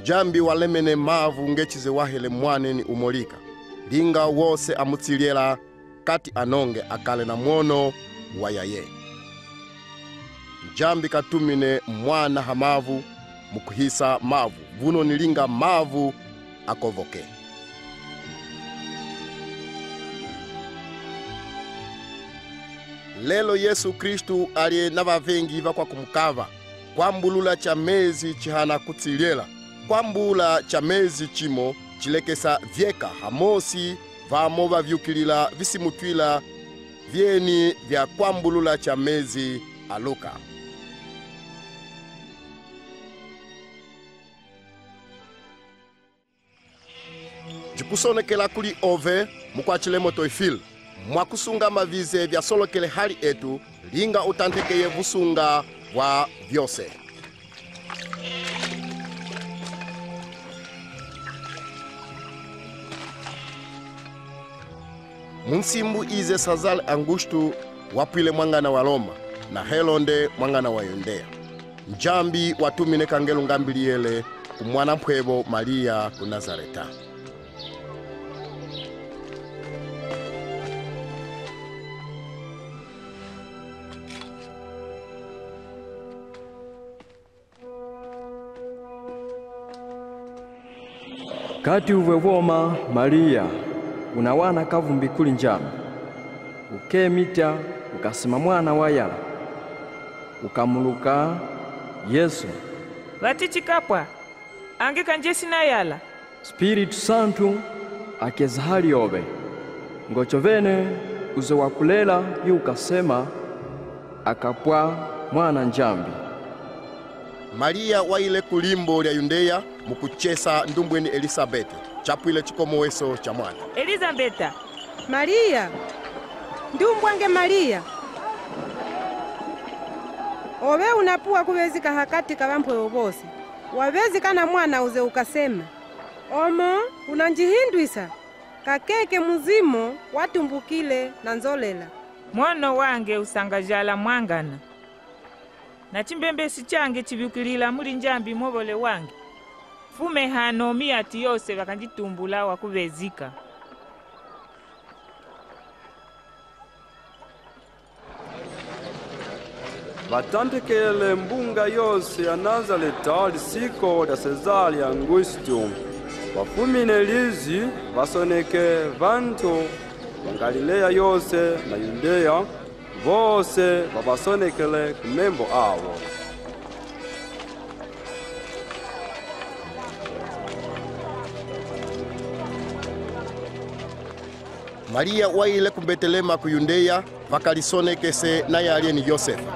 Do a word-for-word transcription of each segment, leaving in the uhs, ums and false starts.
Njambi walemene mavu ngechize wahele mwane ni umolika. Linga wose amutsiliela kati anonge akale na mwono wa yaye. Njambi katumine mwana hamavu mukuhisa mavu. Vuno nilinga mavu akovoke. Lelo Yesu Kristu alie navavengi vakwa kumukava. Kwambulula cha mezi chihana kutsiliela. Kwambula cha mezi chimo chilekesa vyeka hamosi vamo vavyukilila visimutwila vyeni vya kwambulula cha mezi aluka. Jikusonekela kuli ove mukwachile moto ifil. Mwakusunga mavize vya solokele hali etu linga utantekeye vusunga wa vyose. Munsimbu ize sazal angushtu wapile mwangana wa Loma na Helonde mwangana wa Yondea. Njambi watumine kangelu ngambiliele kumwana mpwebo Maria ku Nazareta. Kati uwewoma Maria unawana kavumbi kuli njambi. Ukemita ukasima mwana wa yala. Ukamuluka Yesu. Vatichikapwa angeka njesi na yala. Spiritu Santu akezahali obe. Ngochovene uze wakulela yu ukasema akapwa mwana njambi. Maria waile kulimbo lya Yudea mukuchesa ndumbweni Elisabeti. Chapwile chikomoweso cha mwana. Elizabeta. Maria. Ndumbwange Maria. Owe unapuwa kuwezika hakati kawampwe obosi. Wawezika na mwana uze ukasema. Omo unanjihindwisa. Kakeke muzimo watumbukile na nzolela. Mwono wange usangajala mwangana. Na chimbembesi change chivyukilila muli njambi mwovole wange. Fume hano miati yose wakanjitumbula wakuvezika. Batandekele mbunga yose ya Nazareta lisiko da Sezali Angustu. Wafumine lizi wasoneke vanto Galilea yose na Yudea vose wabasonekele kumembo awo. Maria waile kumbetelema ku Yudea vakalisonekese na yalye ni Yosefu.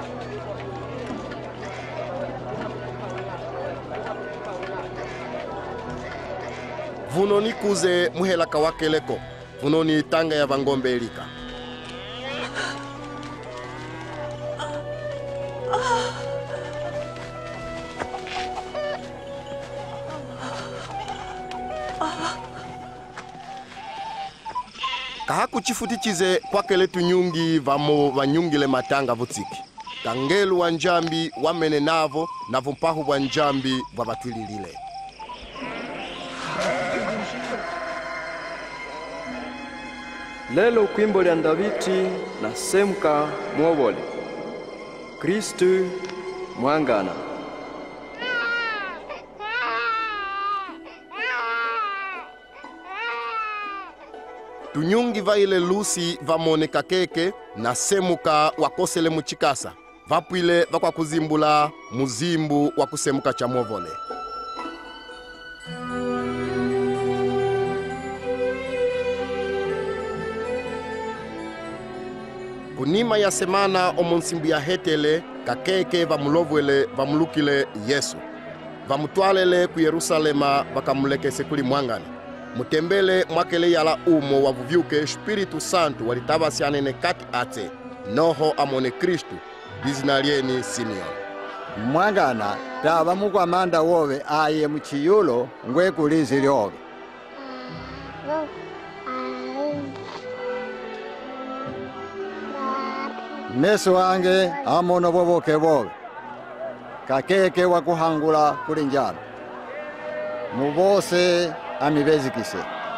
Vuno ni kuze muhela kawakeleko. Vuno ni tanga ya vangombe elika. Kahaku chifutichize kwakele tunyungi vamo vanyungile matanga vutsiki. Kangelu wa njambi wamene navo na vumpahu wa njambi wabatwililile. Lelo kwimbo lya Ndaviti na semka mwovole. Kristu mwangana. Tunyungi vaile lusi vamone kakeke na semuka wakosele muchikasa. Vapwile vakwa kuzimbula muzimbu wakusemuka cha mwovole. Kunima ya semana omonsimbu ya hetele kakeke vamulovwele vamulukile Yesu. Vamutwalele ku Yerusalema vakamulekese kuli mwangani. Mutembele mwakele yala umo wavuvyuke Spiritu Santu walitavasianene kati ate noho amone Kristu bizinalieni Simeon. Mwangana tava mukwamanda wowe aye muchiyulo ngwe kulizi lyobe. Meso wange amono boboke bobe. Kakeke wakuhangula kuli njala. mubose amibezikise.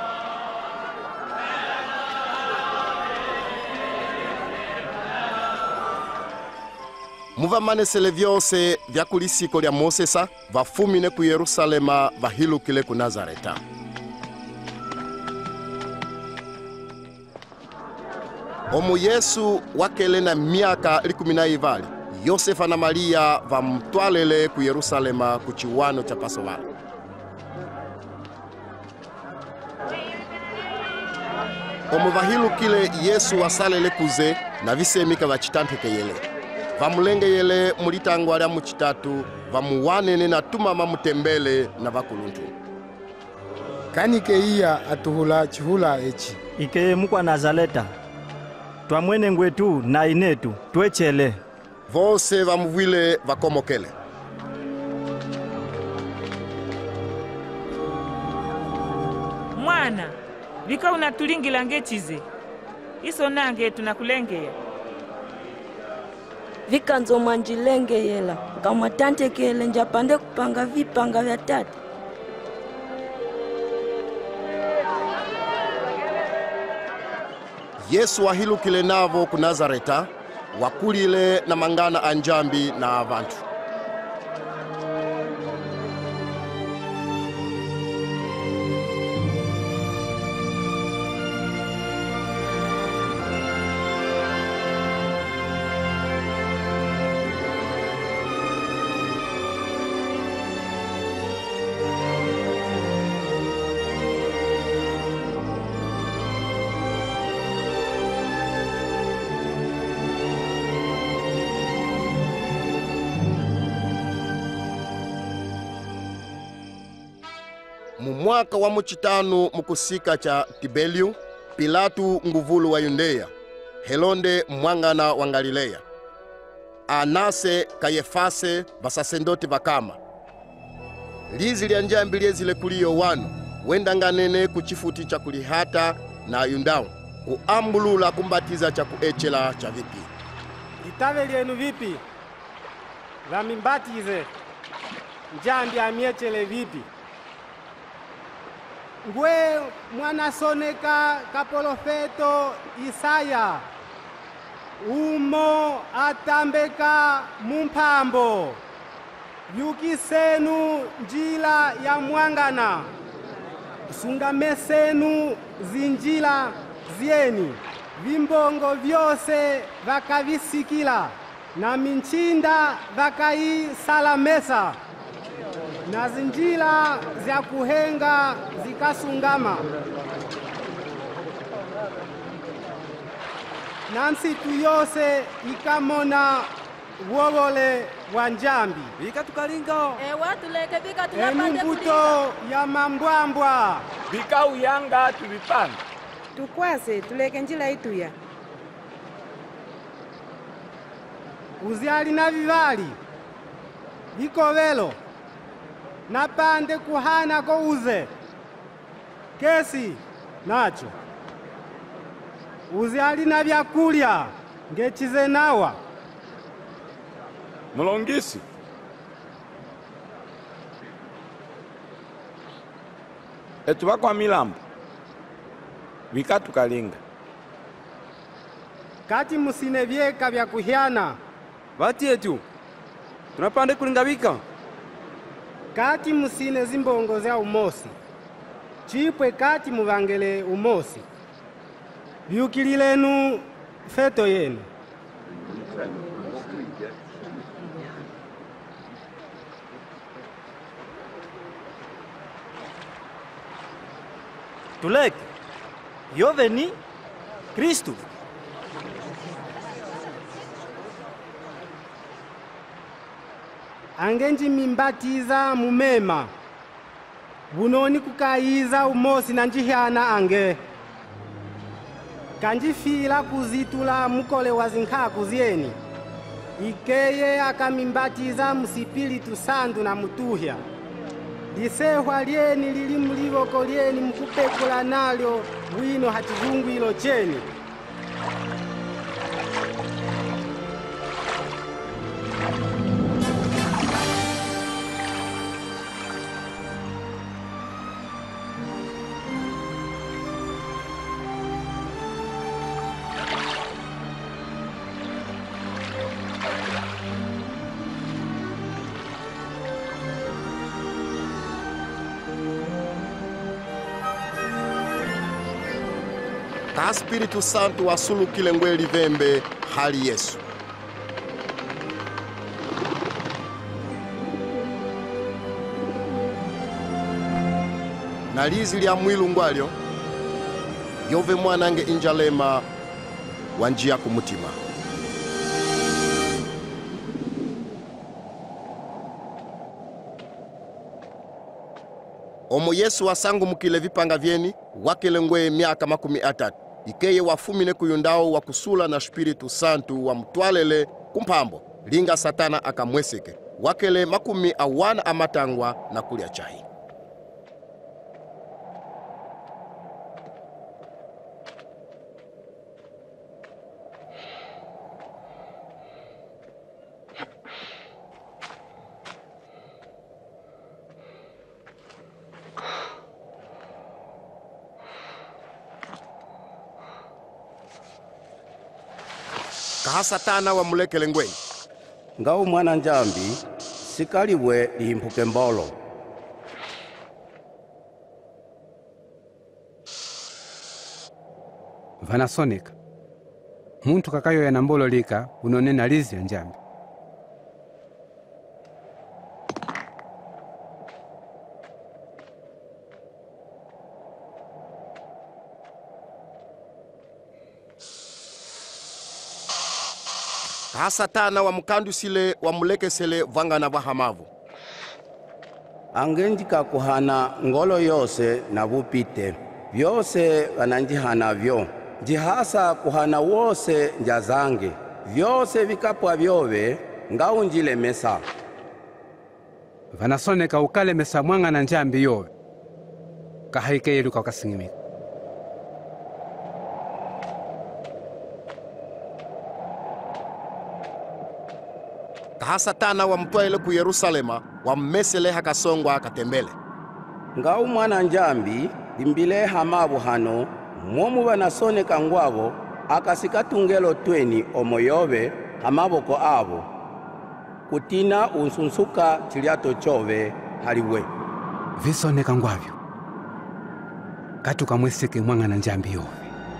muvamanesele vyose vya kulisiko lya Mosesa vafumine ku Yerusalema vahilukile ku Nazareta. Omu Yesu wakele na miaka likumi na ivali, Yosefa na Maria vamutwalele ku Yerusalema ku chiwano cha Pasovara. Omu vahilukile Yesu wasalele kuze na visemika vachitanteke yele. Vamulengeyele mulitangwa lya muchitatu, vamuwanene na tumama mutembele na vakuluntu. Kanike iya atuhula chihula echi. Ike mukwa Nazareta. Twamwene ngwetu na inetu twechele. Vose vamuvwile vakomokele. Mwana, vika unatulingila ngechize. Iso nange tunakulengea. Vika nzo mwanjilenge yela. Kama tante kele njapande kupanga vipanga vya tati. Yesu wahilukile navo ku Nazareta, wakulile na mangana anjambi na avantu. Mu mwaka wa muchitanu mukusika cha Tibelio, Pilatu nguvulu wa Yudea, Helonde mwangana wa Galilea, Anase, Kayefase, basasendoti bakama. Lizi lya njambi lyezile kuli Yohana, wendanganene kuchifuti cha kulihata na Yundao, kuambulula kumbatiza cha kuechela cha vipi. Litave lyenu vipi? Vamimbatize. Njambi amiechele vipi? Ngwe mwana soneka kapolofeto Isaya. Umo atambeka mumpambo. Yukisenu njila ya mwangana. Sungamesenu zinjila zieni. Vimbongo vyose vakavisikila. Na minchinda vakai salamesa. Na zinjila zya kuhenga zikasungama. Na nsitu yose ikamona wowole wa njambi. Vika tukalinga. Ewa tuleke vika tunapande Emumbuto ya mambwambwa. Vika uyanga tulipanda. Tukwase tuleke njila ituya. Uziali na vivali. Vikovelo. Napande kuhana ko uze. Kesi nacho. Uziali na vyakulya ngechize nawa. Mulongisi. Etuba kwa milambo. Vika tukalinga. Kati musine vyeka vya kuhyana. Vati etu. Tunapande kulinga vika. Kati musine zimbongo za umosi. Chipwe kati muvangele umosi. Vyukililenu feto yenu. Tuleke. Yoveni Kristu. Angenji mimbatiza mumema. Bunoni kukaiza umosi na njihyana ange. Kanjifila kuzitula mukole wa zinkhaku zieni. Ikeye akamimbatiza musipilitu sandu na mutuhya. Lisehwa lyeni lili mulivoko lyeni mukupekula nalyo wino hachizungwilo cheni. ka Spiritu Santo wasulukile ngweli vembe hali Yesu. Na lizi lya mwilu ngwalyo yove mwanange injalema wanjia kumutima. Omo Yesu wasangu mukile vipanga vyeni wakile ngwe miaka makumi atatu. Ikeye wafumine kuyundao wakusula na Spiritu Santu wa mtwalele kumpambo. Linga Satana akamweseke. Wakele makumi awana amatangwa na kulia chahi. Kaha Satana wa mulekele ngweni. Ngau mwana njambi, sikaliwe limpuke mbolo. Vanasoneka. Muntu kakayo ya nambolo lika unonena lizi ya njambi. Kaha Satana wa mukandusile wa mulekesele vangana vahamavu. Angenjika kuhana ngolo yose na vupite. Vyose vananjihana vyo. Jihasa kuhana wose njazange. Vyose vikapwa vyove ngaunjile mesa. Vanasoneka ukale mesa mwanga na njambi yove. Kahaike yeluka wakasingimika. Kaha Satana wa mtwaile ku Yerusalema wa mmesele hakasongwa katembele. Ngau mwana njambi limbile hamabu hano mwomu vanasoneka ngwavo akasikatungelo tweni omoyove hamaboko avo kutina unsunsuka chiliato chove haliwe visoneka ngwavyo katuka mweseke mwanga na njambi yove.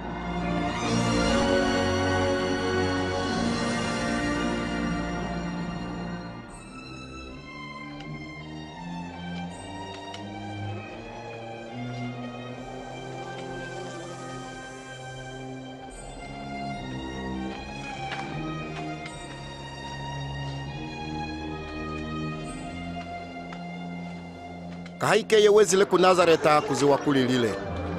Kahaike yewezile ku Nazareta kuziwa kulilile.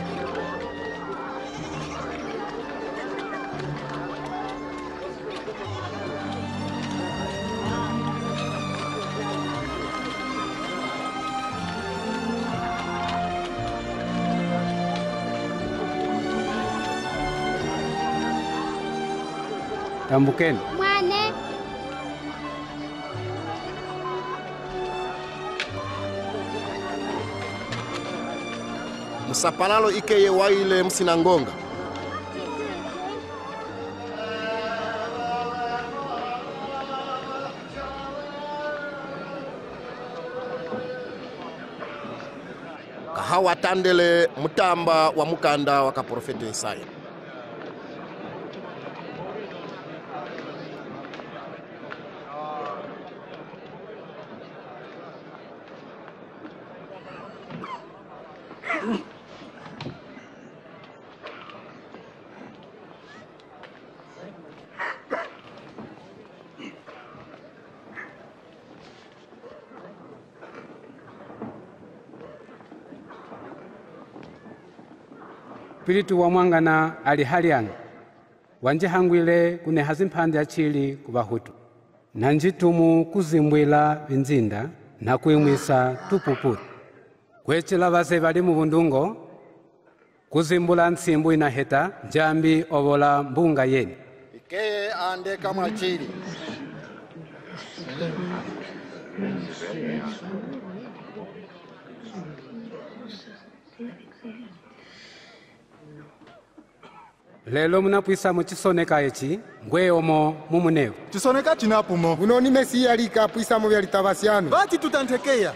Tambukeni. Mwane. Musapalalo ikeye waile msinangonga. Kahawa tandele mutamba wa mukanda waka profete Isaya. Spiritu wa mwangana ali halianga wanje hangwile kune hazimpande achili kubahutu nanjitumu kuzimbwila vinzinda na kuimwisa tupuputu kwechela base bali mu bundungo kuzimbula nsimbu inaheta njambi obola mbunga yeni ikeye andeka mwachili lelo munapwisa muchisoneka echi ngwe omo mumunevu chisoneka chinapumo unoni mesiya lika pwisa mu byalitabasiano bati tutantekeya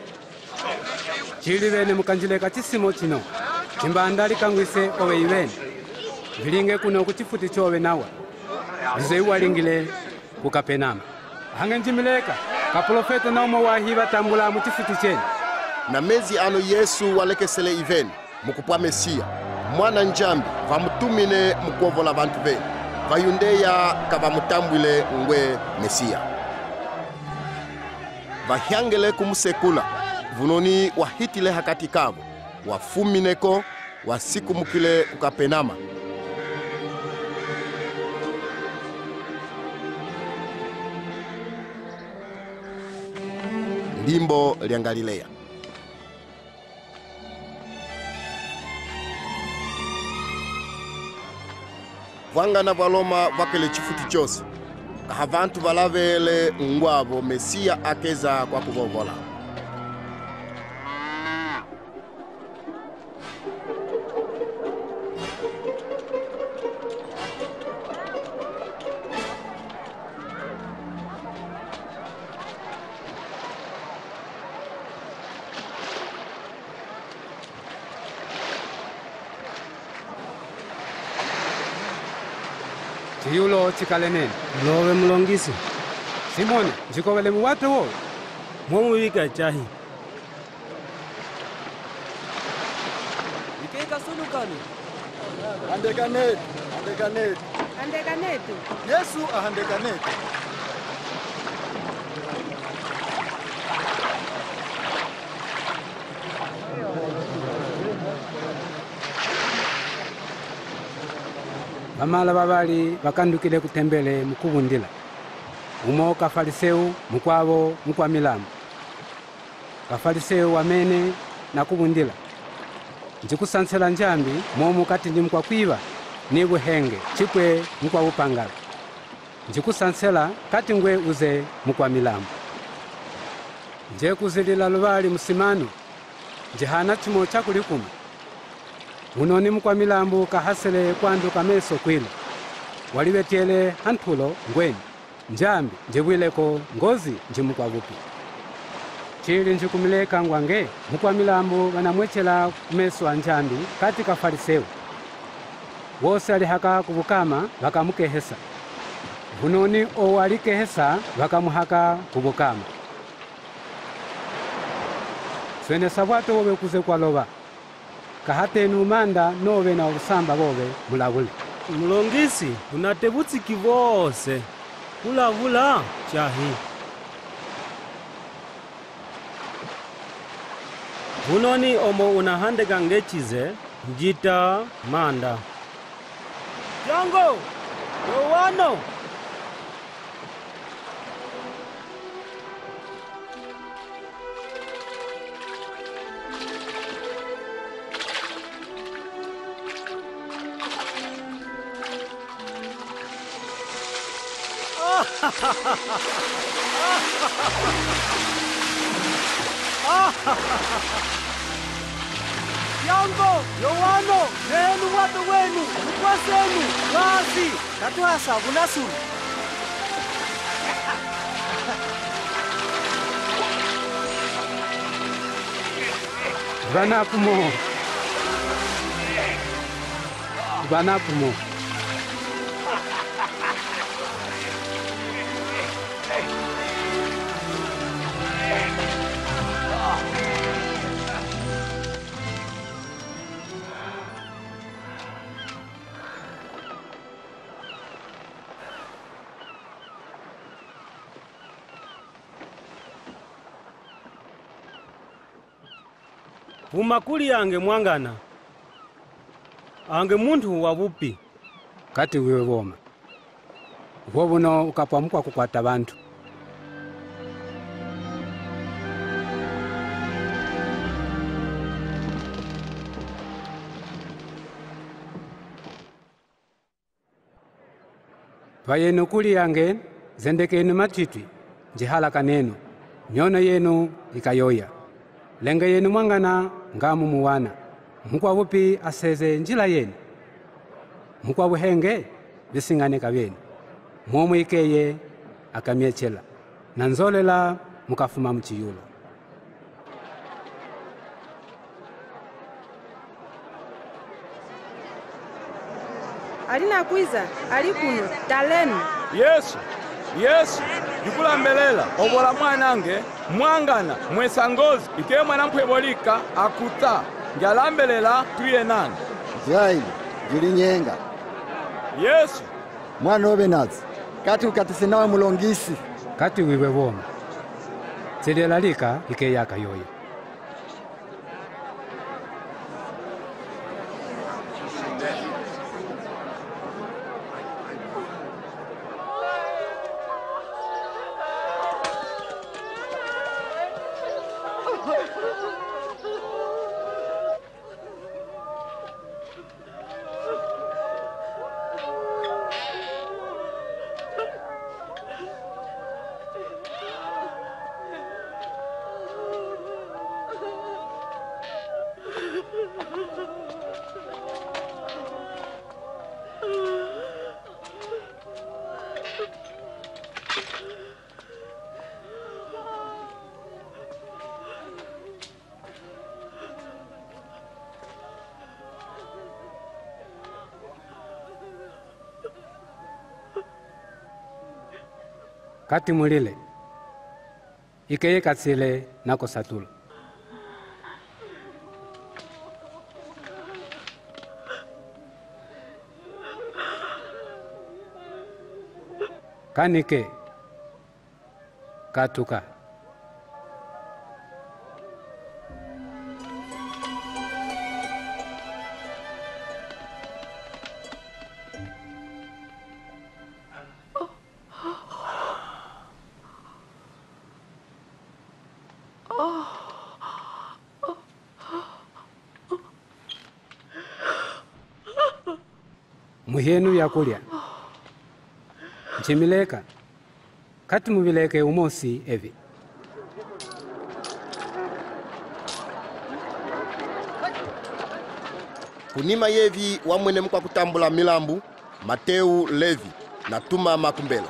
chili bene mukanjileka chisimo chino chimbanda likangwise owe ibene vilinge kuno kuchifuti chowe nawa vizeiwalingile ku Kapenama hange njimileka kaprofeta naomo wahi batambula mu chifuti chenye na mezi ano Yesu walekesele iveni mukupwa Mesia mwana njambi vamutumine mukuovola bantu bene vayundeya kavamutambwile ngwe Mesia vahyangele kumusekula vunoni wahitile hakati kavo wafumineko wasikumukile ku Kapenama limbo lya Galilea. Vangana valoma vakele chifuti chose kahavantu valavele ngwavo Mesia akeza kwa kuvovola. Chiyulo chikalene lowe mulongisi Simoni njikowele muwate wo mwomu wika chahi ikeka sulukani andekanetu andekanetu andekanetu Yesu ahandekanetu Vamala vavali vakandukile kutembele mukuvundila umo kafariseu mukwavo mukwa milambo kafariseu wamene na kuvundila njikusansela njambi momu kati ndi mukwa kwiva ni buhenge chipwe mukwa upangala njikusansela kati ngwe uze mukwa milambo nje kuzilila luvali musimano njihana chimo chakulikuma unoni mukwa milambo kahasele kwandu kameso kwilo waliwetiele hantulo ngweni njambi njibwileko ngozi njimukwa vupi chili njikumileka ngwange mukwa milambo vanamwechela kumeso anjambi kati kafariseu wose alihaka kuvukama vakamukehesa unoni owalikehesa vakamuhaka kuvukama swene sabwato wobe kuze kwa lova kahate numanda nove na usamba bobe mulavule mulongisi unatebutsiki vose kulavula chahi unoni omo unahandeka ngechize njita manda jango yowano Yango, Yowano, nenu watu wenu, mkwasenu, wazi, katuasa, vunasu. Vanapumo Vanapumo Vumakuli yange mwangana ange muntu wavupi kati wiwe voma vovuno ukapamukwa kukwata bantu vayenu kuli yange zendekenu matitwi njihala kanenu nyono yenu ikayoya lenge yenu mwangana ngamu muwana mukwa vupi aseze njila yenu mukwa vuhenge visingane kavyenu momu ikeye akamyechela na nzolela mukafuma mchiyulo alina kwiza ali kuno talenu. Yesu Yesu jikulambelela obola mwanange mwangana mwesangozi ike mwana mpwebolika akuta njalambelela tuye nani Israeli jilinyenga Yesu mwana obe nazi kati ukatise nawe mulongisi kati wiwe woma zilelalika ike yaka yoyo. Kati mulile ikeye katsile nako satula. Kanike katuka muhenu yakulya nchimileka kati mubileke umosi evi. Kunima yevi wamwene mkwa kutambula milambu Mateu Levi na Tuma Makumbela.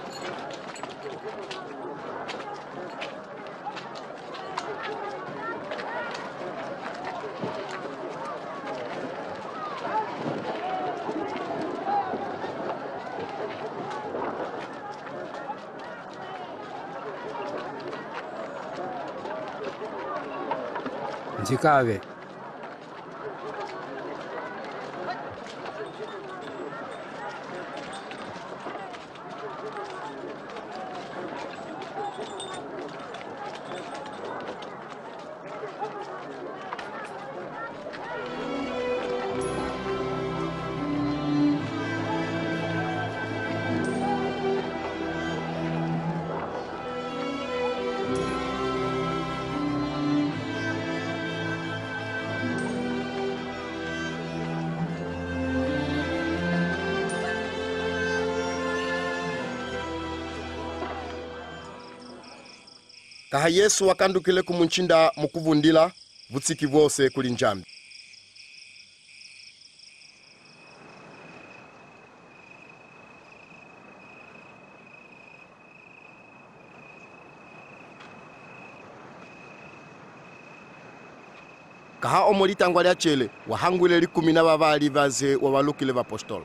Njikawe kaha Yesu wakandukile kumunchinda mukuvundila vutsiki vwose kuli njambi. Kaha omolitangwa lya chele wahangwile likumi na babali vaze wabalukile vapostolo.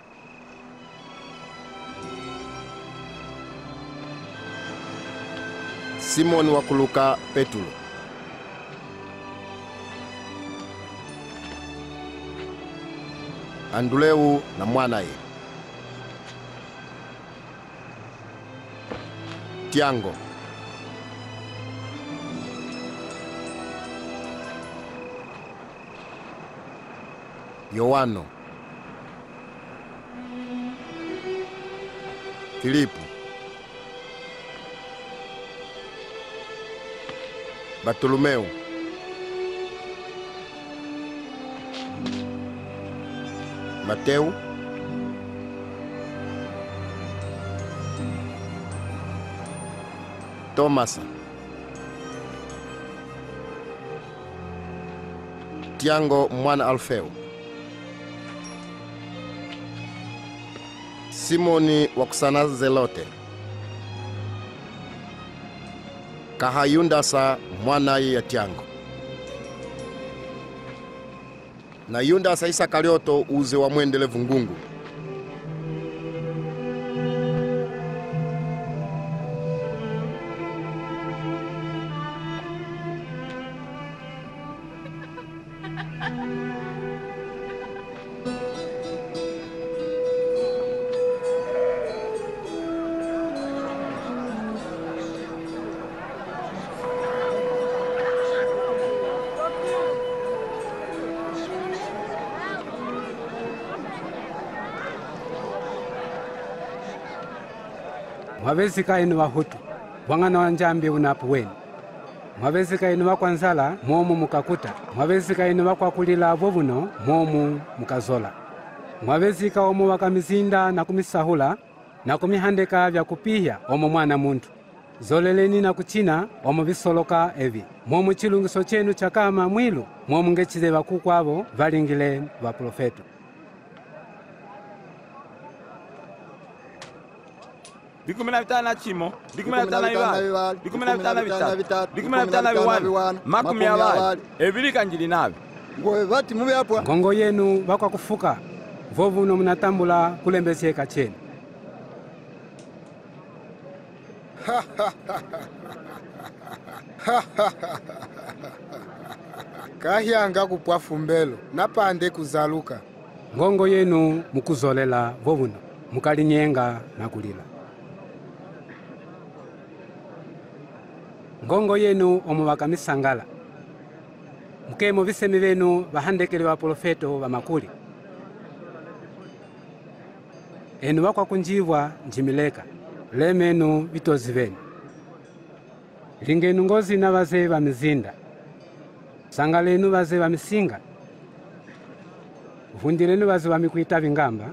Simoni wakuluka Petulo, Anduleu na mwanaye, Tiango, Yohano, Filipu, Bartolomeu, Mateu, Tomasa, Tiango mwana Alfeo, Simoni wakusana Zelote, kaha Yundasa mwana ya Tiango, na Yundasa Isakarioto uze wa mwendele vungungu, mwabezika inu wahutu wang'ana wa njambi unapu wenu, mwabezika inu wakwa nzala momu mukakuta, mwabezika inu wakwa kulila vovuno momu mukazola, mwabezika omo wakamizinda na kumisahula na kumihandeka vya kupihya omo mwana muntu, zoleleni na kuchina omo visoloka evi, momu chilungiso chenu chakama mwilu momu ngechize vakukwavo valingile va profeto. Dikumi na vitano na chimo, dikumi na vitano na viwali, dikumi na vitano na vitatu, dikumi na vitano na viwani, makumi abali, ebili kanjili nabi. Ngowe vati muwe hapwa. Ngongo yenu wakwa kufuka, vovu no mnatambula kulembeseka chenu. Kahyanga kupwafu mbelo, napande kuzaluka. Ngongo yenu mukuzolela vovuno, mukalinyenga na kulila. Ngongo yenu omu wakamisangala, mukemo visemi venu vahandekele wa profeto wa makuli. Enu wakwa kunjivwa njimileka, lemenu vitozi venu. Lingenu ngozi na waze wa mizinda, sangalenu waze wa misinga, vundilenu waze wa mikuita vingamba,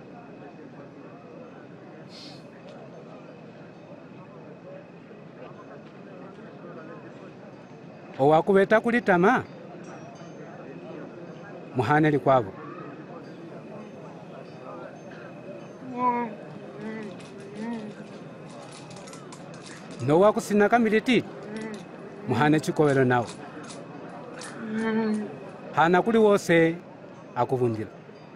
owakubeta kulitama muhaneli kwavo, nowakusina kamiliti muhane chikowelo nawo, hana kuli wose akuvundila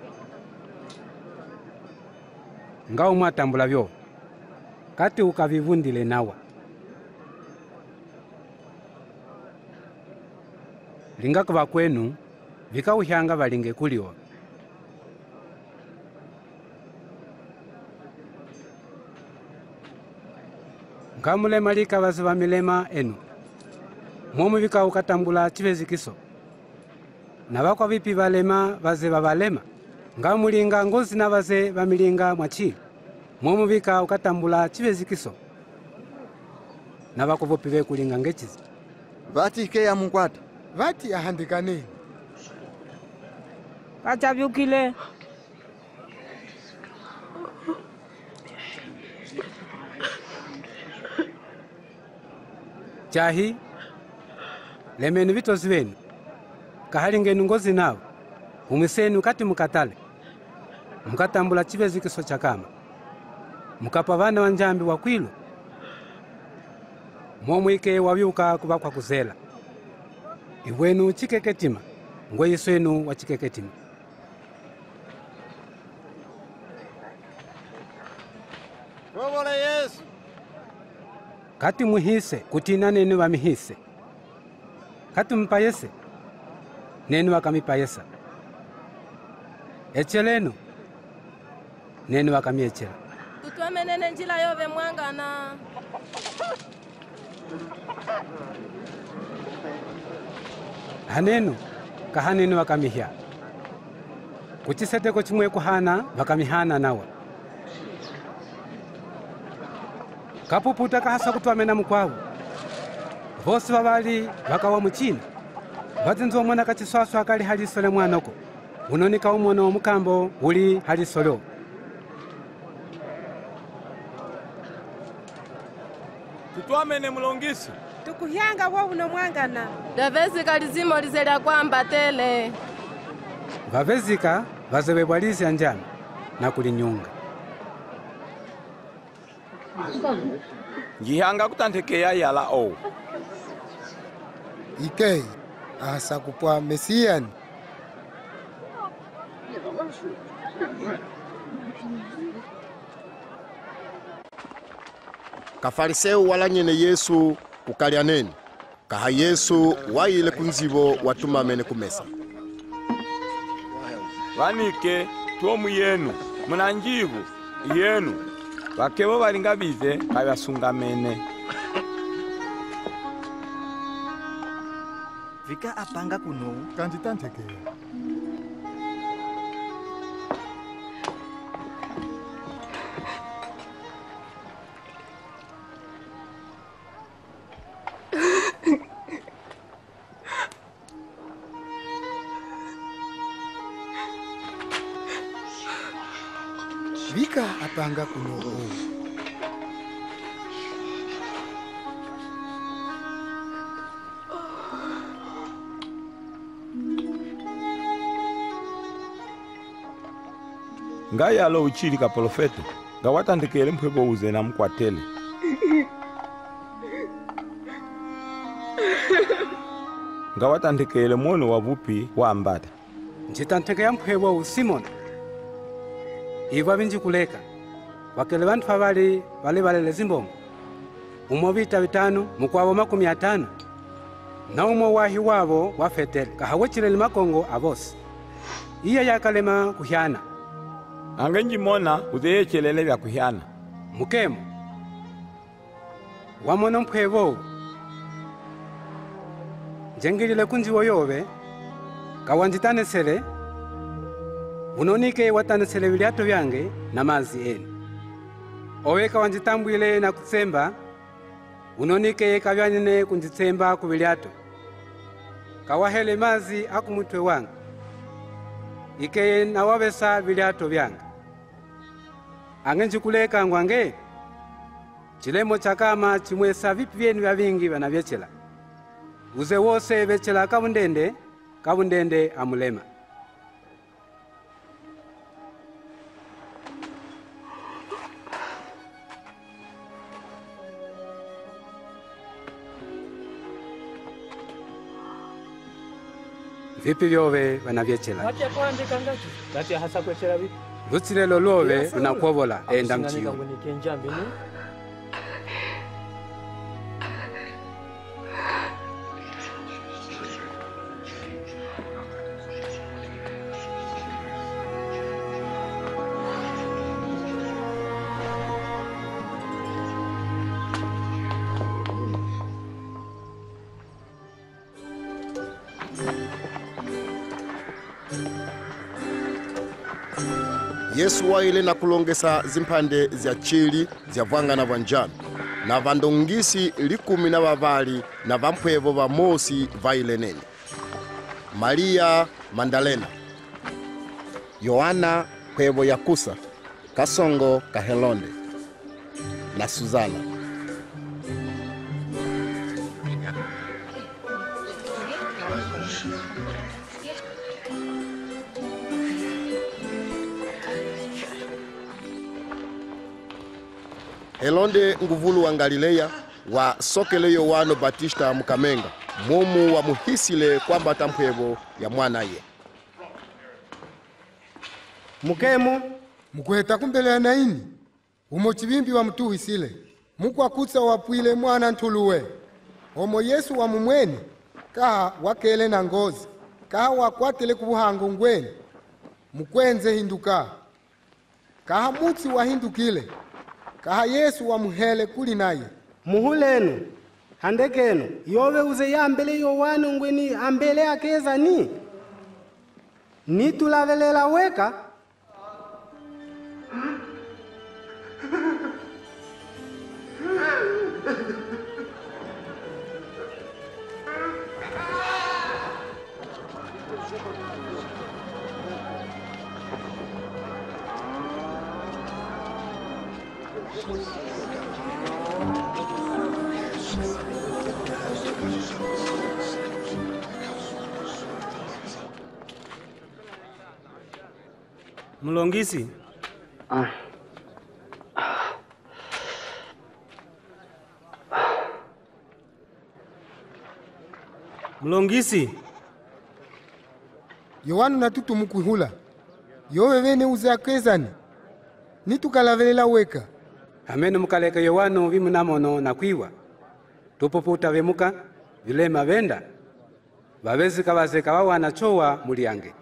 nga umwatambula vyo kati ukavivundile nawa. Linga kuva kwenu vikauhyanga valinge kuliwa. Ngamule malika vazi va milema enu momu vika ukatambula chivezikiso na vakwa vipi valema vaze vavalema, ngamulinga ngozi na vaze vamilinga mwachili momu vika ukatambula chivezikiso na vako vopi vekulinga ngechizi. Vati ike ya munkwata vati ahandikaneni kachavyukile chahi lemenu vitozi venu kahalingenu ngozi nawo umwisenu kati mukatale mukatambula chivezikiso chakama mukapa vana wa njambi wa kwilu momwike wavyuka kuva kwa kuzela iwenu chikeketima ngwe yiswenu wa chikeketima. Robola Yesu kati muhise kutina nenu vamihise, kati mpayese nenu vakamipayesa, echelenu nenu vakamiechela. Tutwamenene njila yove mwangana. Hanenu kahanenu vakamihya kuchiseteko chimwe kuhana vakamihana nawa kapuputa kahasa kutwamena mukwavu vosi vavali vakawa muchina vazinziwa mwana kachiswaswa akali halisole mwanoko unonika umono mukambo uli halisolo. Tutwamene mulongisi tukuhyanga wovuno mwangana davezika lizimo lizelya kwamba tele vavezika vazewebwalizya njami na kulinyunga njihanga kutanthekeya yala owu ikei asa kupwa mesiyani Kafariseu walanyene Yesu kukalya neni, kaha Yesu waile kunzivo watumamene kumesa. vanike tomu yenu muna njivu yenu vakevo valinga bize kavyasungamene vika apanga kuno kanditanthekeya alika apanga kuno. nga yalo uchili ka profete nga watandikele mpwebo uze na mkwatele nga watandikele mwono wa vupi wa ambata njitanteke ya mpwebo u Simon iva vinji kuleka wakele vantu avali vale valele zimbongo umo vita vitano mukwavo makumi atano na umo wahi wavo wafetele kahawechilele makongo avosi iya yakalema kuhyana ange njimona uzeyechelele vya kuhyana mukemo wamona mpwevo njengilile kunjiwo yove kawanjitanesele unonike watanesele vilyato vyange na mazi eni owe kawanjitambwile na kutsemba unonike kavyanine kunjitsemba ku vilyato kawahele mazi akumutwe wange ike na wavesa vilyato vyanga ange njikuleka ngwange chilemo chakama chimwesa vipi vyenu vya vingi vana vyechela uze wose vechela kabundende kabundende amulema vipi vyove vana vyechela Wacha kwande kangachi. Lati hasa kwechela vipi? Lutsile lolove unakuovola enda mchiyo. Yesu waile na kulongesa zimpande zya chili zya vwangana vwa njano na vandongisi likumi na vavali na vampwevo va mosi vaile nene Maria Mandalena, Yohana pwevo ya Kusa, Kasongo Kahelonde na Suzana. Helonde nguvulu wa Galilea wa sokele Yohano Batista mukamenga mumu wa muhisile kwamba tampwevo ya mwana ye mukemo mukweta kumbele na ini umo chibimbi wa mtuhisile mukwa kutsa wapwile mwana ntuluwe omo Yesu wa mumweni kaha wakele na ngozi kaha wakwatele kubuhango ngweni mukwenze hinduka kaha mutsi wa hindukile kaha Yesu wa muhele kuli naye muhulenu handekenu yove uze yambele Yohana ngweni ambele akeza ni nitulavelela weka Mulongisi. Ah. Mulongisi. Yohana na tutu mukuhula. Yowe vene uzakezani. Nitukalavelela weka. Amene mukaleka Yohana vimunamono na kwiwa. Tupuputa vemuka vilema venda. Vavezi kavazeka wawana chowa muliange.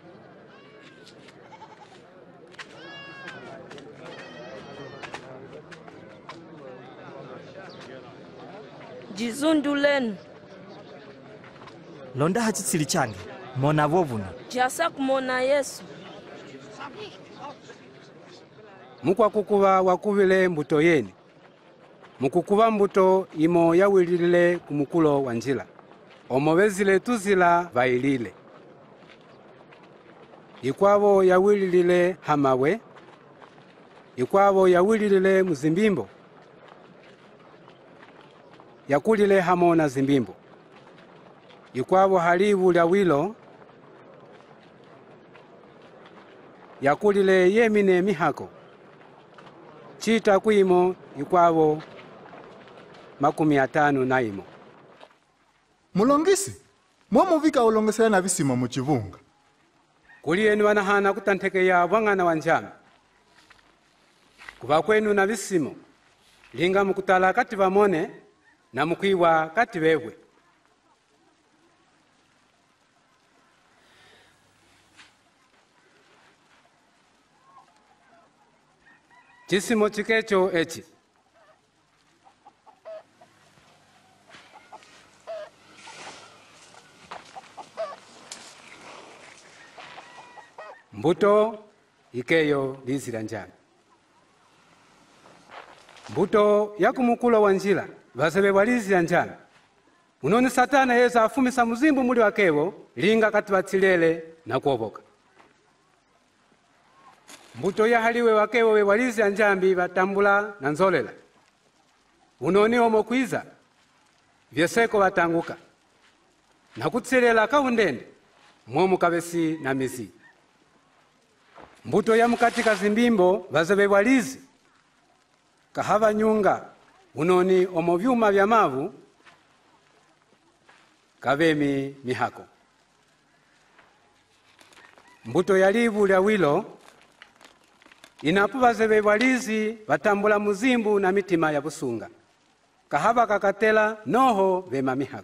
Jizundulenu londa hachitsili change mona vovuna jasa kumona Yesu mukwa kukuva wakuvile mbuto yeni mukukuva mbuto imo yawilile kumukulo wa njila omovezile tuzila vailile ikwavo yawilile hamawe ikwavo yawilile muzimbimbo yakulile hamo na zimbimbo ikwavo halivu lya wilo yakulile yemine mihako chita kwimo ikwavo makumi atano na imo. Mulongisi, mwamuvika ulongesera na visima muchivunga. Kulienu wanahana kutantekeya wangana wanjami. Kuva kwenu na visimo, linga mukutala kati vamone na mukwiwa kati wewe. Chisimo chikecho echi. Mbuto ikeyo lizira njani. Mbuto yakumukula wanjila vasebe walizira njani. Unoni satana yeza afumisa muzimbu muli wakewo linga kati watilele na kuoboka. Mbuto yahaliwe wakewo we walizira njambi watambula na nzolela. Unoni omo kwiza vyeseko watanguka na kutsilela kaundende mwomu kabesi na mizi. Mbuto ya mukatika zimbimbo vazebe walizi kahava nyunga unoni omo vyuma vya mavu kavemi mihako. Mbuto ya livu lya wilo inapu vazebe walizi watambula muzimbu na mitima ya busunga kahava kakatela noho vema mihako.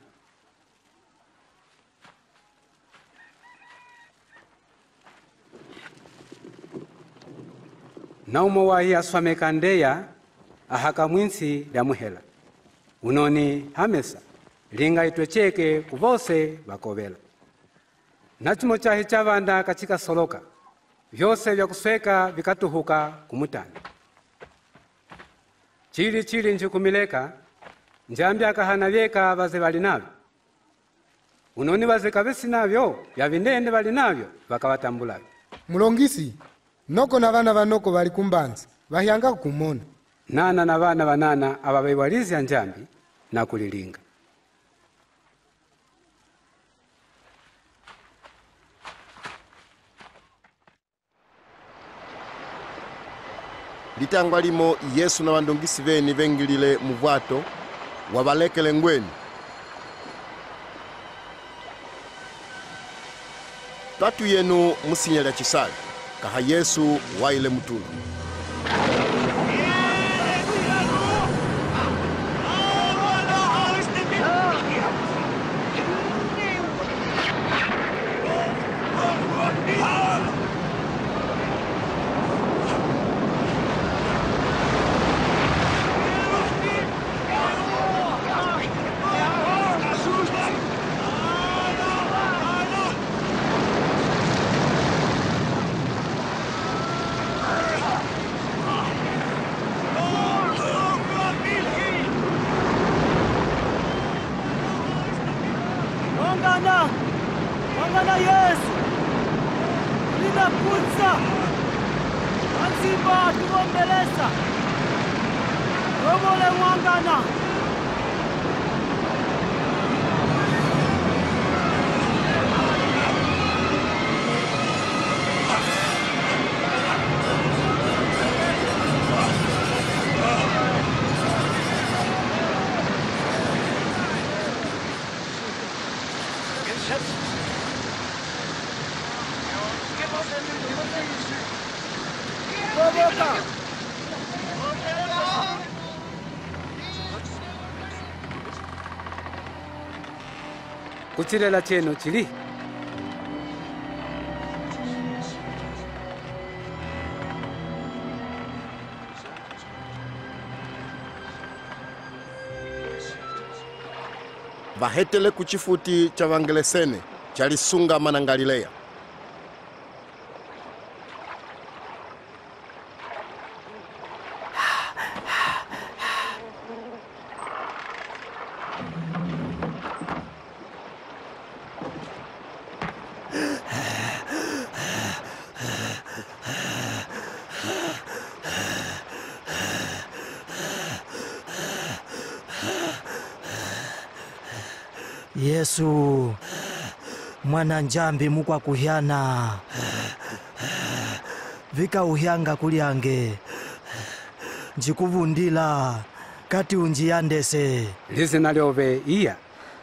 Na umo wahi aswameka ndeya ahaka mwinsi lya muhela. Unoni hamesa linga itwecheke kuvose vakovela. Nachimo chahi chavanda katika soloka vyose vya kusweka vikatuhuka kumutani. Chili chili njukumileka njambi akahana vyeka vaze vali navyo. Unoni vaze kabesi navyo ya vindende vali navyo vakawatambula. Mulongisi noko na vana vanoko vali kumbanzi vahyanga kumona. Nana na vana vanana ababe walizi ya njambi na kulilinga. Litangwa limo Yesu na vandongisi veni vengilile muvwato wabalekele ngweni. Tatu yenu musinyela chisali kaha Yesu waile mutulu. Mwangana! Mwangana Yesu! Linakuza! Anzimba tuombeleza! Romole mwangana! Kuchilela cheno chili. Vahetele kuchifuti cha vangelesene chalisunga mana Galilea. Yesu mwana njambi mukwa kuhyana vika uhyanga kulyange njikuvundila kati unjiyandese lizina lyove iya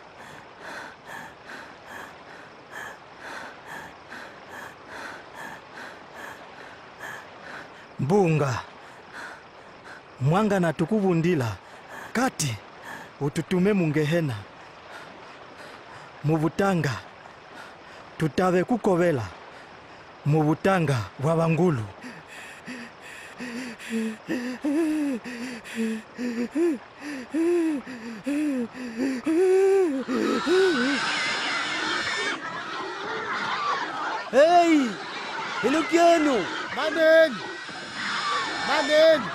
mbunga mwangana tukuvundila kati ututume mungehena mubutanga tutave kukovela mubutanga bwa bangulu. Hey! Ilukienu! Maneni! Maneni!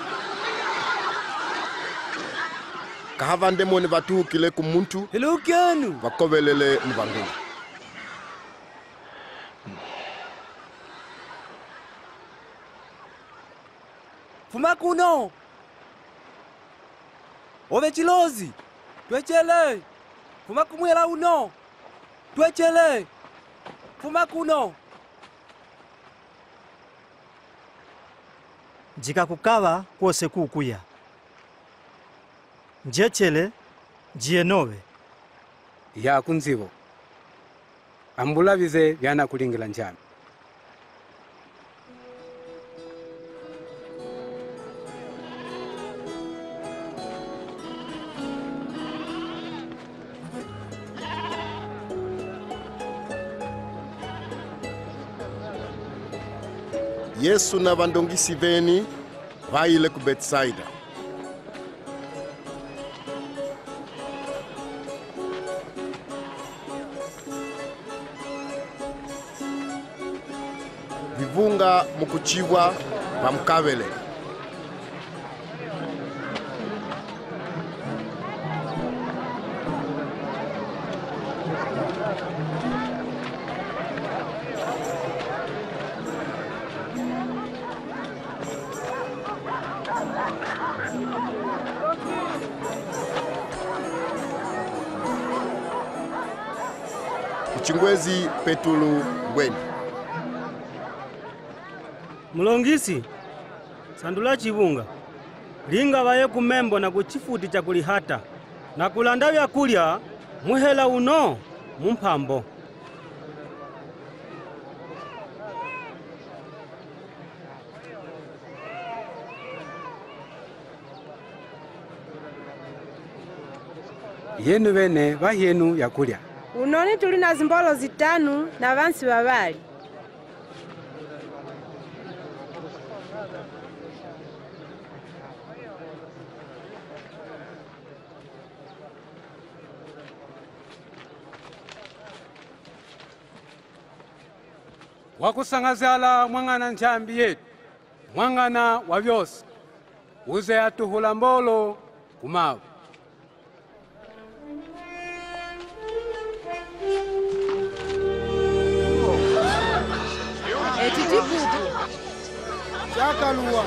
kahava ndemoni vatukile ku muntu Ilukienu! vakovelele muvangulu. Fuma kuno! Ove chilozi! Twechele! Fuma kumwela uno! Twechele! Fuma kuno! Njika kukava kwose kukuya njechele jienove ya kunzivo ambulavize vyana kulingila njami. Yesu na vandongisi veni vaile ku Betsaida. Vivunga mukuchiwa vamkavele. Chingwezi Petulu Bweni. Mulongisi, sandula chivunga. Linga vaye kumembo na kuchifuti cha kulihata. Na kulanda vyakulya muhela uno mumpambo. Yenu vene vahyenu yakulya. Unoni tuli na zimbolo zitanu na vansi vavali. Wakusangazala mwangana njambi yetu, mwangana wa vyose, uze atuhula mbolo kumavu. Etitipupu. Chakaluwa.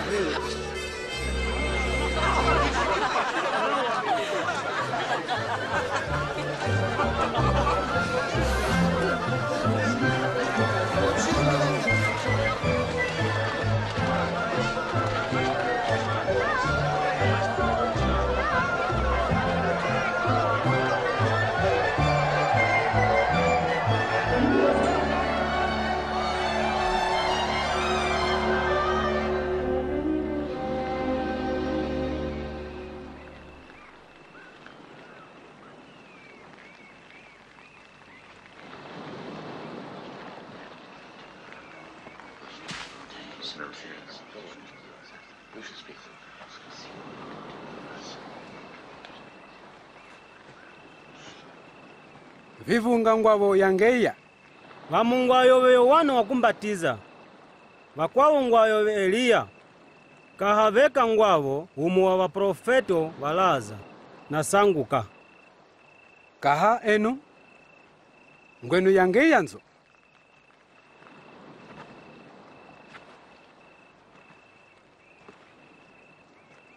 Vivunga ngwavo yangeya. Vamungwayo Yohana wakumbatiza. Vakwawo ngwayo Eliya. Kahaveka ngwavo umu wa vaprofeto valaza na sanguka. Kaha enu ngwenu yangeya nzo.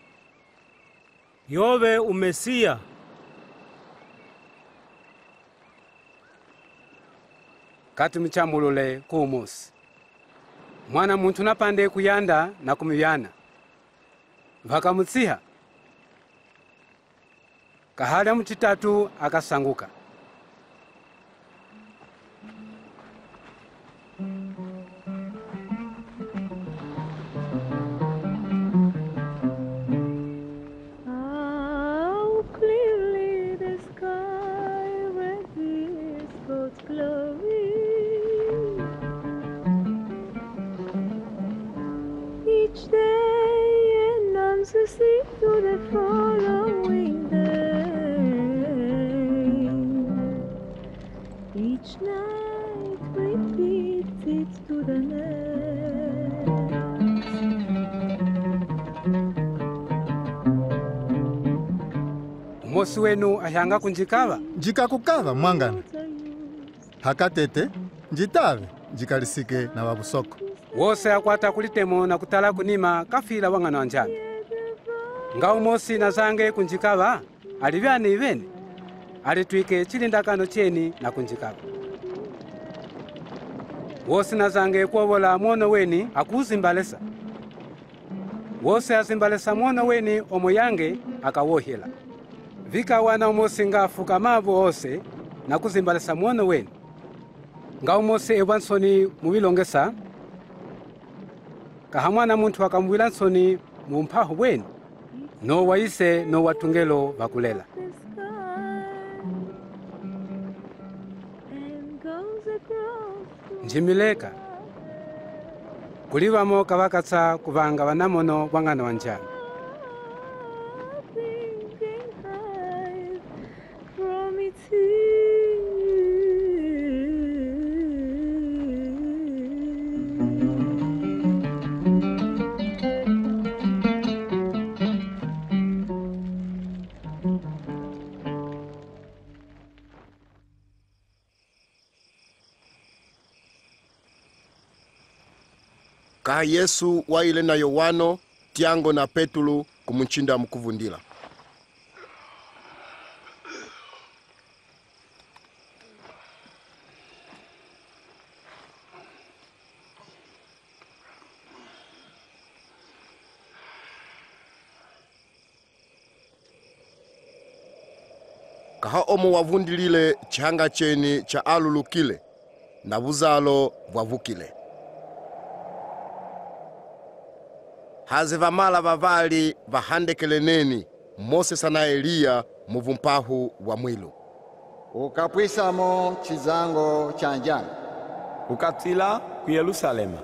Yove umesia. kati mchambulule kuumusi. Mwana muntu napande kuyanda na kumivyana. Vakamutsiha. Kahalya mchitatu akasanguka. Each day and answers to the following day. Each night repeats it to the next. Umosi wenu ahanga kunjikava? Njikakukava mwangana. Hakatete, njitave, njikalisike na wabusoko. Wose akwata kulitemo na kutala kunima kafila wangana wanjana. Nga umosi na zange kunjikava, alivyani iveni. Alituike chilindakano cheni na kunjikava. Wose na zange kuovola mwono weni akuzimbalesa. Wose azimbalesa mwono weni omo yange akawohila. Vika wana umosi nga fuka mavu ose na kuzimbalesa mwono weni. Nga umosi ewansoni muwilongesa. Kahamwana muntu akamwila nsoni mumpahu weni. No waise no watungelo vakulela. Njimileka. Kulivamo kavakatsa kuvanga vanamono wangana wanjana. Kaha Yesu waile na Yohano, Tiango na Petulu kumunchinda mukuvundila. Kaha omo wavundilile chihanga cheni cha alulukile na buzalo bwavukile. Haze vamala vavali vahandekeleneni Mose sana Eliya muvumpahu wa mwilu. Ukapwisamo chizango cha njana. Ukatila ku Yerusalema.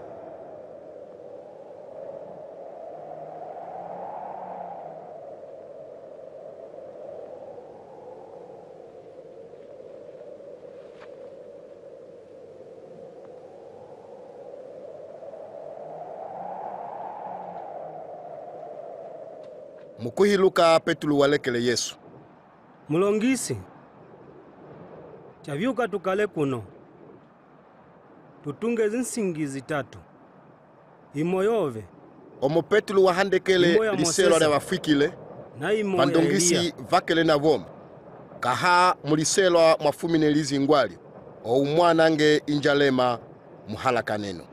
Mukuhiluka Petulu walekele Yesu. Mulongisi. Chavyuka tukale kuno. Tutunge zinsingizi tatu. Imoyove. Omo Petulu wahandekele liselo la wafikile. Na imo vandongisi vakele na voma. Kaha muliselo mwafumine lizi ngwali. O umwanange injalema muhalaka neno.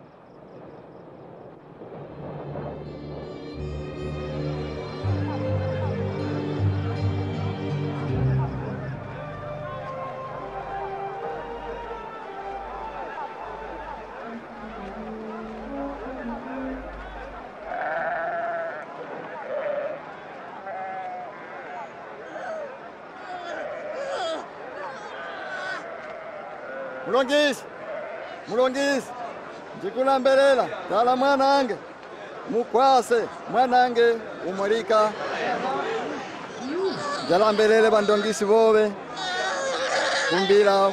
Mulongisi, mulongisi, njikulambelela, tala mwanange, mukwase, mwanange, umurika. Jalambelele bandongisi bobe, kumbila,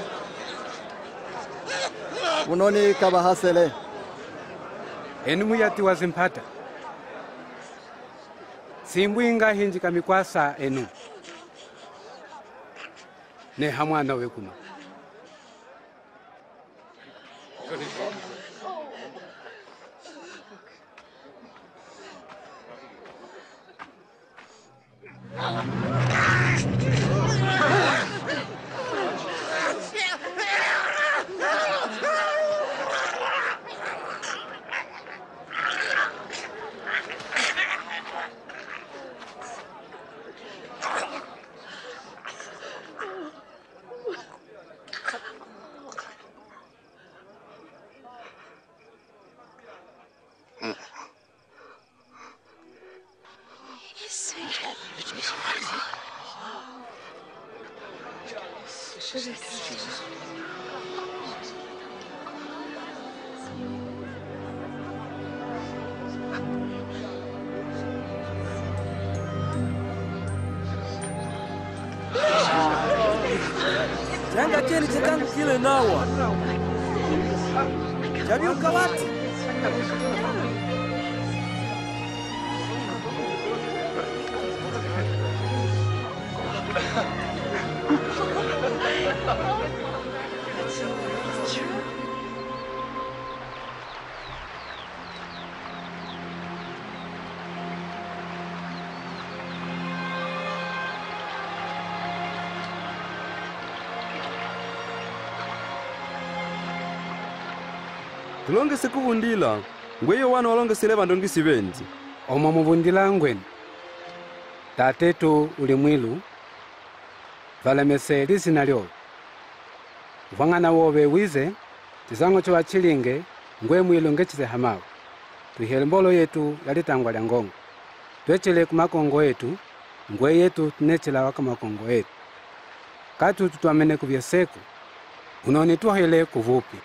unoni kabahasele. Enu muyati wazimpata. Simbwinga hinji kamikwasa enu. Ne hamwana wekuno. Changa cheni chetangu kile nawa. Jabi ukawati. Tulongese kuvundila ngweyo wana walongesele bandongisi benji omo muvundila ngwenu tatetu uli mwilu valemese lisina lyowe uvang'ana wowe wize tizango cho wachilinge ngwe mwilu ngechize hamawe tuhele mbolo yetu yalitangwa lya ngongo twechele kumakongo yetu ngwe yetu tunechela waka makongo yetu katu tutwamene kuvyeseku unoni tuhele kuvupi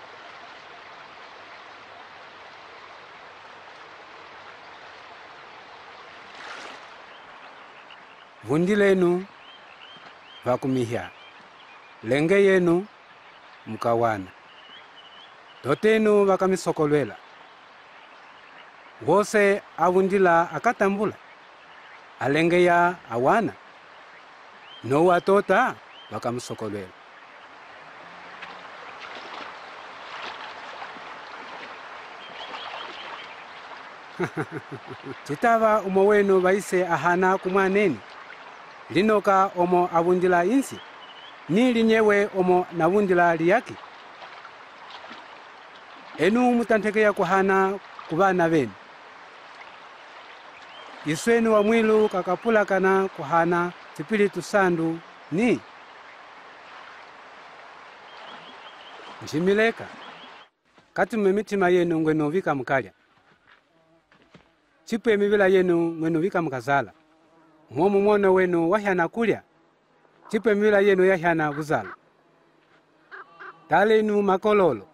vundi lenu vakumihya lenge yenu mkawana totenu vakamisokolwela wose avundila akatambula alenge ya awana no watota vakamusokolwela chitava umo wenu vaise ahana kumwaneni linoka omo avundila insi ni linyewe omo navundila liyaki enu mutantekeya kuhana kuvana venu iswenu wa mwilu kakapulakana kuhana tipilitu sandu ni njimileka katume mitima yenu ngwenu vika mkalya chipwe mivila yenu ngwenu vika mkazala mwomu mwono wenu wahyana kulya chipwe mivila yenu yahyana vuzala talenu makololo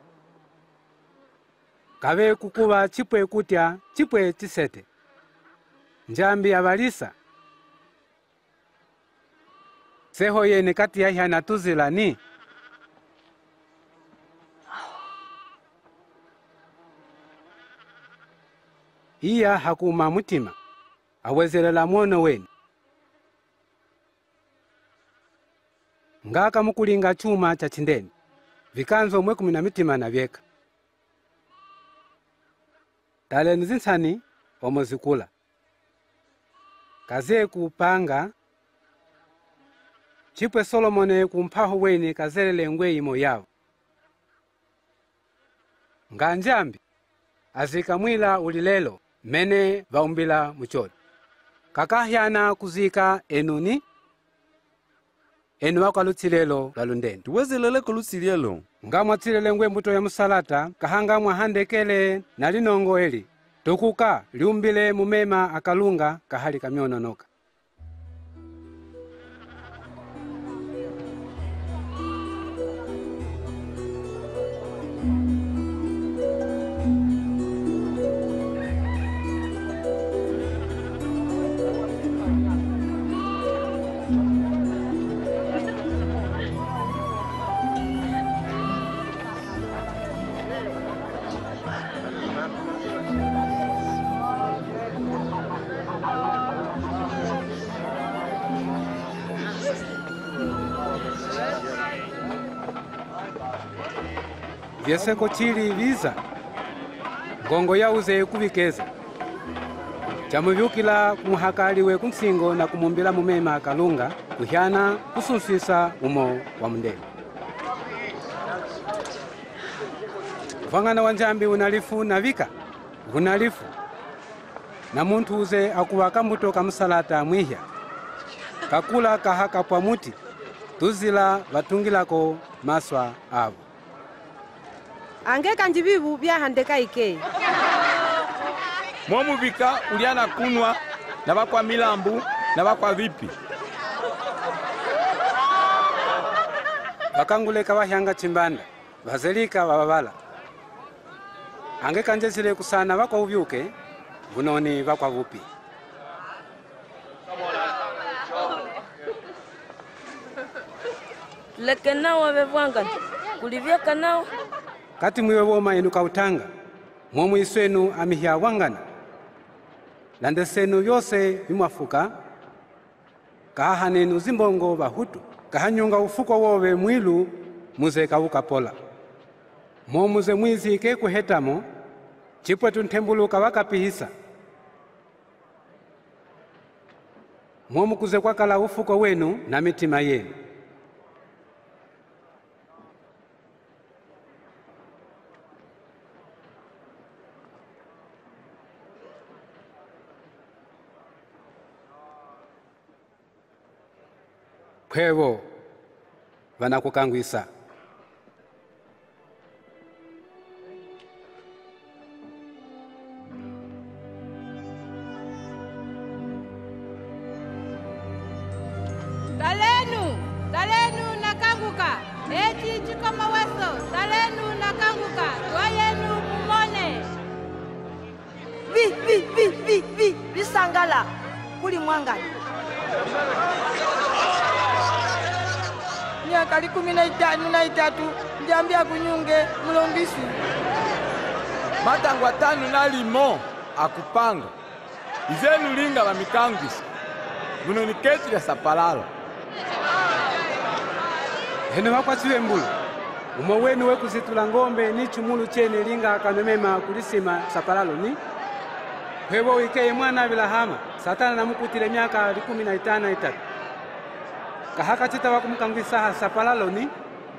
kave kukuva chipwe kutya chipwe chisete njambi avalisa seho yene kati yahyana tuzila ni iya hakuma mutima awezelela mwono wenu ngaka mukulinga chuma cha chindeni vikanzo mwe kumi na mitima na vyeka taleni zinsani omo zikula kaze kupanga chipwe Solomone kumpaho weni kazelele ngwe imo yao nganjambi azika mwila ulilelo mene vaumbila mucholi kakahyana kuzika enuni enu wakalutsilelo lalundeni tuwezelele kulutsilelo ngamwatsilele ngwe mbuto ya musalata kahanga mwahandekele na linongo eli tukuka liumbile mumema akalunga kahali kamyononoka vyeseko chili viza ngongo yauze kuvikeza chamuvyukila kumuhakaliwe kunsingo na kumumbila mumema akalunga kuhyana kususisa umo wa mundele vang'ana wa njambi unalifu na vika unalifu na muntu uze akuwaka mbuto kamusalata mwihya kakula kahaka pwa muti tuzila vatungilako maswa avo ange kanji vivu vyahandeka ike mwomuvika uliana kunwa na vakwa milambu na vakwa vipi vakanguleka vahyanga chimbanda vazelika vavavala ange kanjezile kusana vakwa uvyuke vunoni vakwa vupi. leke nao avevwangana kulivyeka nao kati mwiwe woma inu kautanga momu iswenu amihya wangana lande senu vyose vimwafuka kahanenu zimbongo vahutu kahanyunga ufuko wowe mwilu muze kavuka pola momuze mwizi ke kuhetamo chipwe tunthembuluka wakapihisa momu kuze kwakala ufuko wenu na mitima yenu. Kwevo vanakukangwisa talenu talenu nakanguka eti chikoma weso talenu nakanguka twayenu mumone vi vi vi vi vi visangala kuli mwangana miaka likumi na itanu na itatu njambia kunyunge mulongisi matangu atanu na limo akupanga izenu linga la mikangwisa muno ni keti ya sapalalo hene wakwasiwe mbulu umo wenu wekusitula ngombe ni chumulu chene linga akanomema kulisima sapalalo ni kwevo wikeye mwana vilahama satana namukutile miaka likumi na itanu na itatu kahaka chita wakumkangwisa sapalalo ni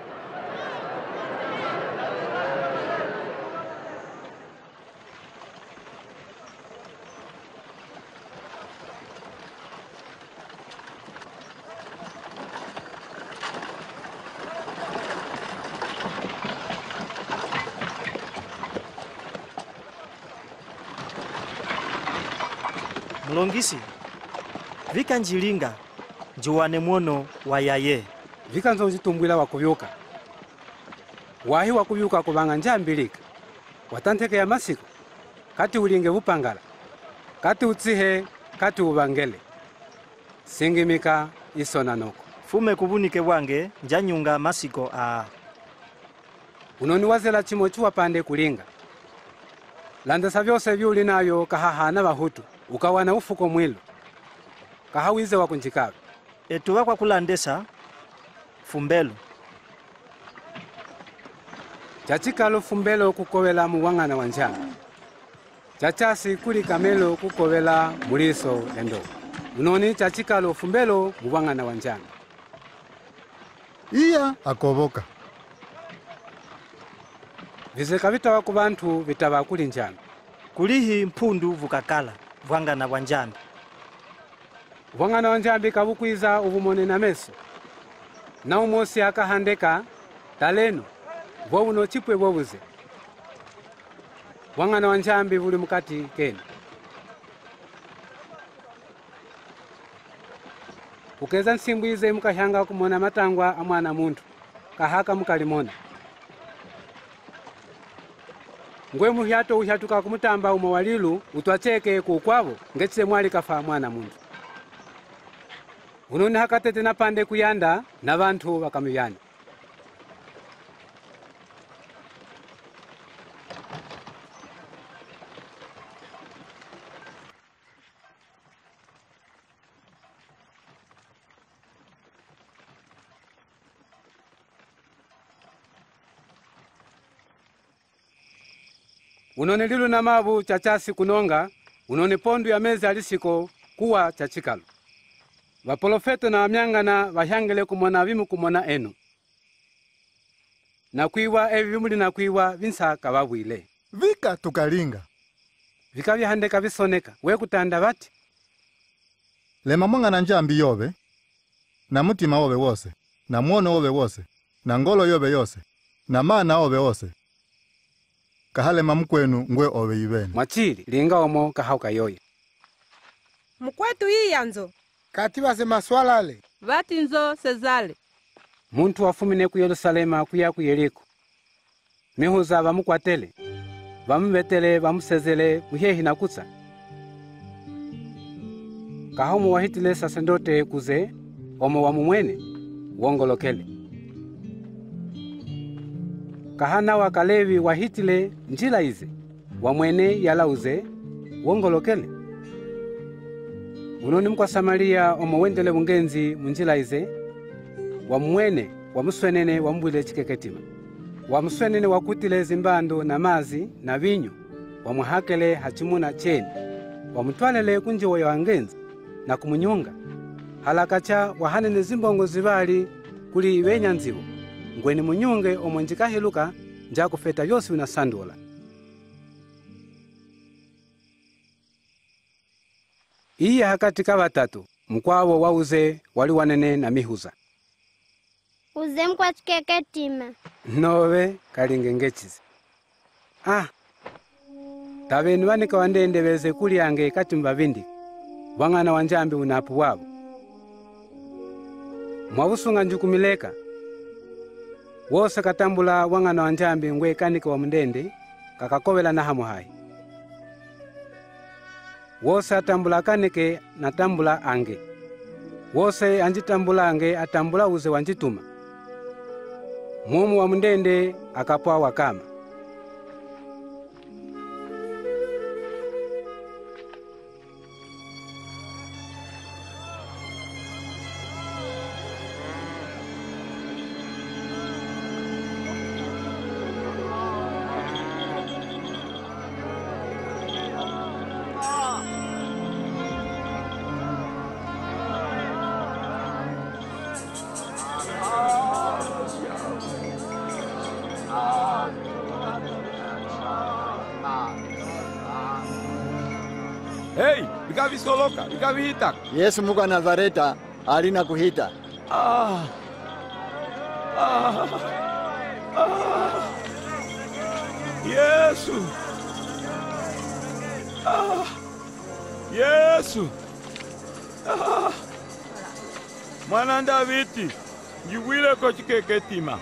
mulongisi vika njilinga njuwane mwono wa yaye vika nzo zitumbwila wakuvyuka wahi wakuvyuka kuvanga njambilika watanteke ya masiku kati ulinge vupangala kati utsihe kati uvangele singimika isona noko fume kubunike wange njanyunga masiko a unoni wazela chimo chuwa pande kulinga landesa vyose vyuli nayo kahahana vahutu ukawana ufuko mwilo kahawize wakunjikawe etuwa kwa kulandesa fumbelo chachikalo fumbelo kukowela muwangana wa njanga chachasi kuli kamelo kukowela muliso endo unoni chachikalo fumbelo muwangana wa njanga iya akoboka vizeka vitawa ku bantu vitava kuli njanga kulihi mpundu vukakala vwangana wa njambi vwangana wa njambi kavukwiza uvumone na meso na umosi akahandeka taleno vovuno chipwe vovuze vwangana wa njambi vuli mukati kene ukeza nsimbwize mukahyanga kumona matangwa a mwana muntu kahaka mukalimona ngwe muhyato uhyatuka kumutamba umo walilu utwacheke kukwavo ngechise mwali kafa mwana muntu unoni hakatete na pande kuyanda na vantu vakamuyana unone lilu na mavu chachasi kunonga unone pondu ya mezi alisiko kuwa chachikalo vaprofeto na vamyangana vahyangele kumona vimu kumona enu na kwiwa evi vimuli na kwiwa vinsaka vavwile vika tukalinga vika vyahandeka visoneka we kutanda vati lema mwangana njambi yove na mutima wove wose na mwono wove wose na ngolo yove yose na mana wove wose kahalema mkwenu ngwe ove yivene mwachili linga omo kahauka yoye mkwetu iya nzo kati vase maswalale vati nzo sezale muntu wafumine ku Yerusalema kuya ku Yeriko. Mihuza bamukwatele, bamubetele bamusezele kuhehi na kutsa. Kahomu wahitile sasendote kuze, omo wa mumwene, wongolokele. Kahana wa Kalevi wahitile njila ize, wamwene yalauze, wongolokele. Unoni mkwa Samaria omo wendele ungenzi munjila ize, wamwene wamuswenene wambwile chikeketima. Wamuswenene wakutile zimbando na mazi na vinyo, wamuhakele hachimuna cheni, wamutwalele kunjiwo ya wangenzi na kumunyunga. Halakacha wahanene zimbongo zivali kuli wenya nziwo, ngweni munyunge omo njikahiluka njakufeta yosi unasandola. Iya hakati kabatatu, mkwawo wauze wali wanene na mihuza. Uze mkwa chikeketima. Nowe kalingengechizi. Ah, tabeni wanika wandende weze kuli yange kati mbavindi. Wangana wanjambi unapu wabo. Mwabusunga njukumileka. Wose katambula wangana wanjambi ngwe kanika wa mndende, kakakowela na hamu hai. Wose atambula kanike na tambula ange. Wose anjitambula ange atambula uze wanjituma. Mumu wa mndende akapwa wakama. Hey, bikavisoloka, bikavihita. Yesu muka Nazareta alina kuhita. Ah. Ah. Ah. Yesu. Ah. Yesu. Ah. Mwana Davidi, njiwile ko chikeketima.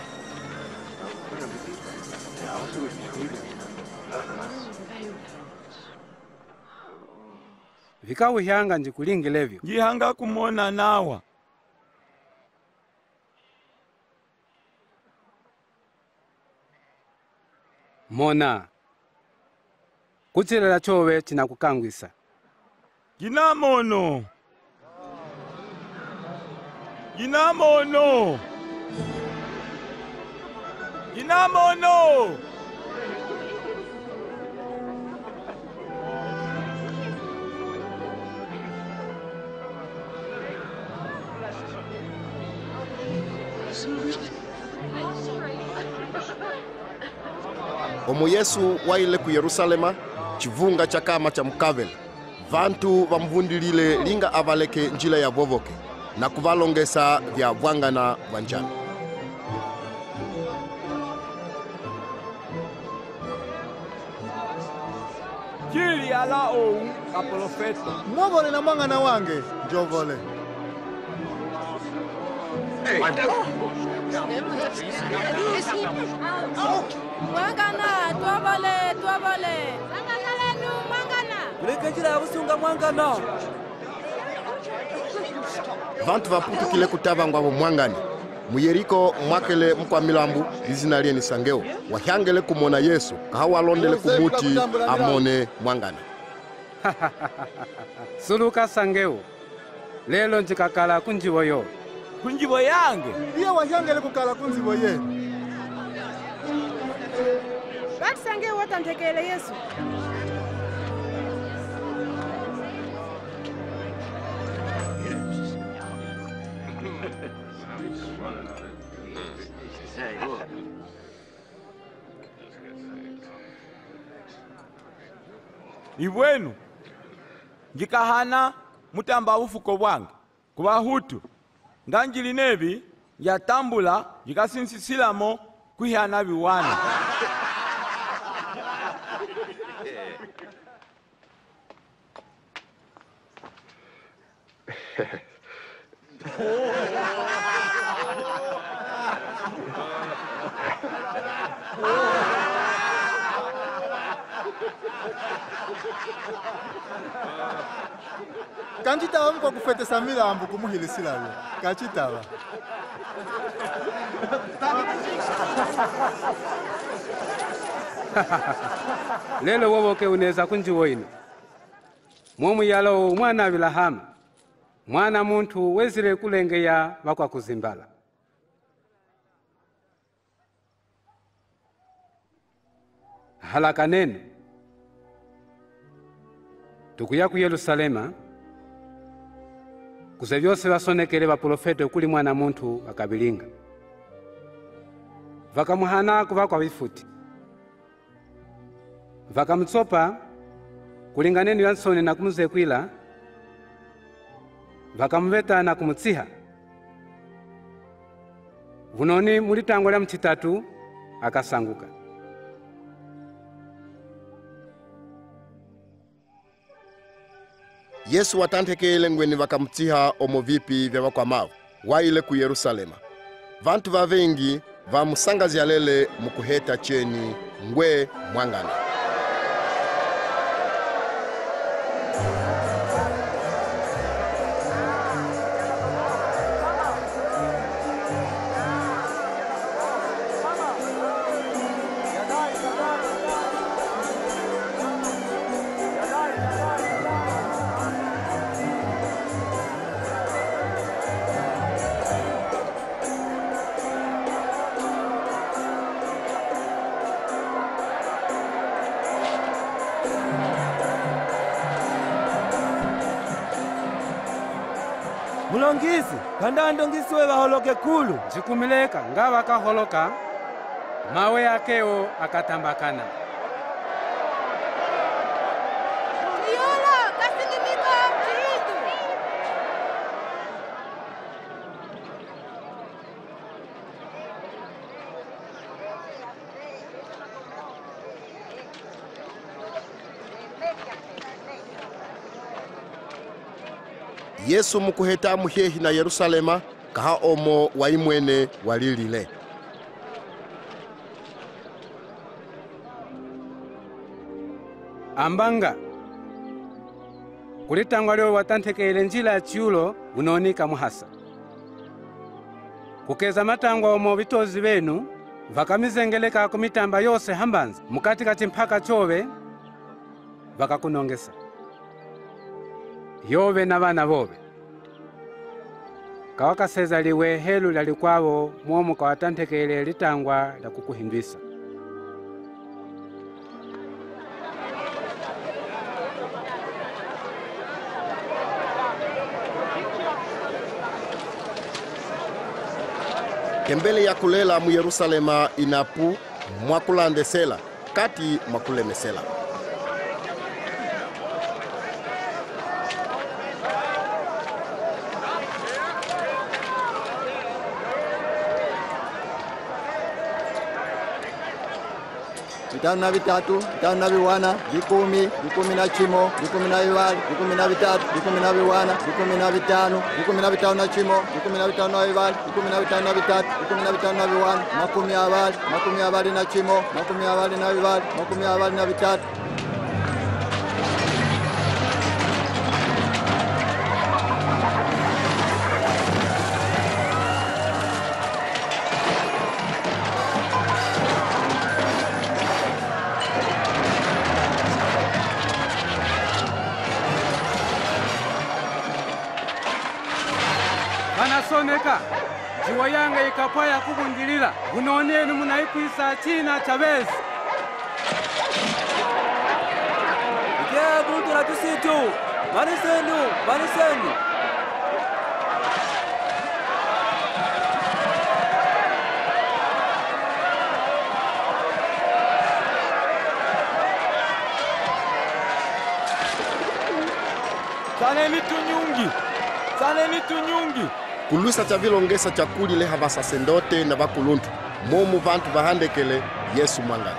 Vikawu hyanga njikulingelevyo. Jihanga kumona nawa. Mona. Kuchilela chowe chinakukangwisa. Ginamono. Ginamono. Ginamono. Omo Yesu waile ku Yerusalema, chivunga cha kama cha mkavele. Vantu vamvundilile linga avaleke njila ya vovoke, na kuvalongesa vya vwangana vanjani. Jili ala ou kaprofeto. Mwovole na mwangana wange, njovole. Hey. Mwangana, tuavole, tuavole. Mwangana lenu, mwangana. Kuleke njila ya kusunga mwangana. Vantu vaputukile kutava ngwavo mwangani. Muyeriko mwakele mkwa milambu izina liye ni Sangeo. Wahyangele kumona Yesu, kahawalondele kumuti amone mwangana. Suluka Sangeo. Lelo njikakala kunjiwo yo. Kunjiwo yange? Iya wahyangele kukala kunjiwo ye. Watu Sangeo watantekele Yesu. Ibwenu njikahana mutamba ufuko bwange kuba hutu nganjili nebi yatambula jikasinsisilamo kwihana biwana. kanjitava mukwa kufetesa milambu kumuhilisilayo kachitava. Lelo wowoke uneza kunjiwo ino. Mwomu yalo mwana Abilahama, mwana muntu wezile kulengeya wakwa kuzimbala. Halaka nene tukuya ku Yerusalema kuze byose basonekele baprofete kuli mwana muntu akabilinga vakamuhana kuva kwa bifuti vakamutsopa kulinga neno yansoni na kumuzekwila vakamuveta na kumutsiha vunoni mulitango lya mchitatu akasanguka. Yesu watanthekele ngweni vakamtsiha omo vipi vya vakwamavu waile ku Yerusalema. Vantu vavengi vamusangazya lele mukuheta cheni ngwe mwangana. Mulongisi, kanda ndongisiwe baholoke kulu. Jikumileka ngawa kaholoka, mawe yakeo akatambakana. Yolo, kasingimiko chitu. Yesu mukuheta muhehi na Yerusalema kaha omo waimwene walilile. Ambanga kulitangwa leo watanthekele njila ya chiulo unonika muhasa kukeza matangwa omo vitozi venu vakamizengeleka kumitamba yose hambanza mukati kati mpaka chove vakakunongesa yove na vana vove kawakasezaliwe helu lalikwavo mwomu kawatanthekele litangwa la kukuhindwisa. Tembele ya kulela mu Yerusalema inapu mwakulandesela kati mwakulemesela. Vitanu na vitatu, vitanu na viwana, vikumi, vikumi na chimo, vikumi na viwali, vikumi na vitatu, vikumi na viwana, vikumi na vitanu, vikumi na vitanu na chimo, vikumi na vitanu na viwali, vikumi na vitanu na vitatu, vikumi na vitanu na viwana, makumi abali, makumi abali na chimo, makumi abali na viwali, makumi abali na vitatu. Vanasoneka jiwa yanga ikapaya kubundilila unonenu munaikwisa china chavezi Ike buntu la tusitu manisenu manisenu Saneni tunyungi saneni tunyungi kulwisa cha vilongesa chakuli leha vasasendote na vakuluntu momu vantu vahandekele Yesu mwangana.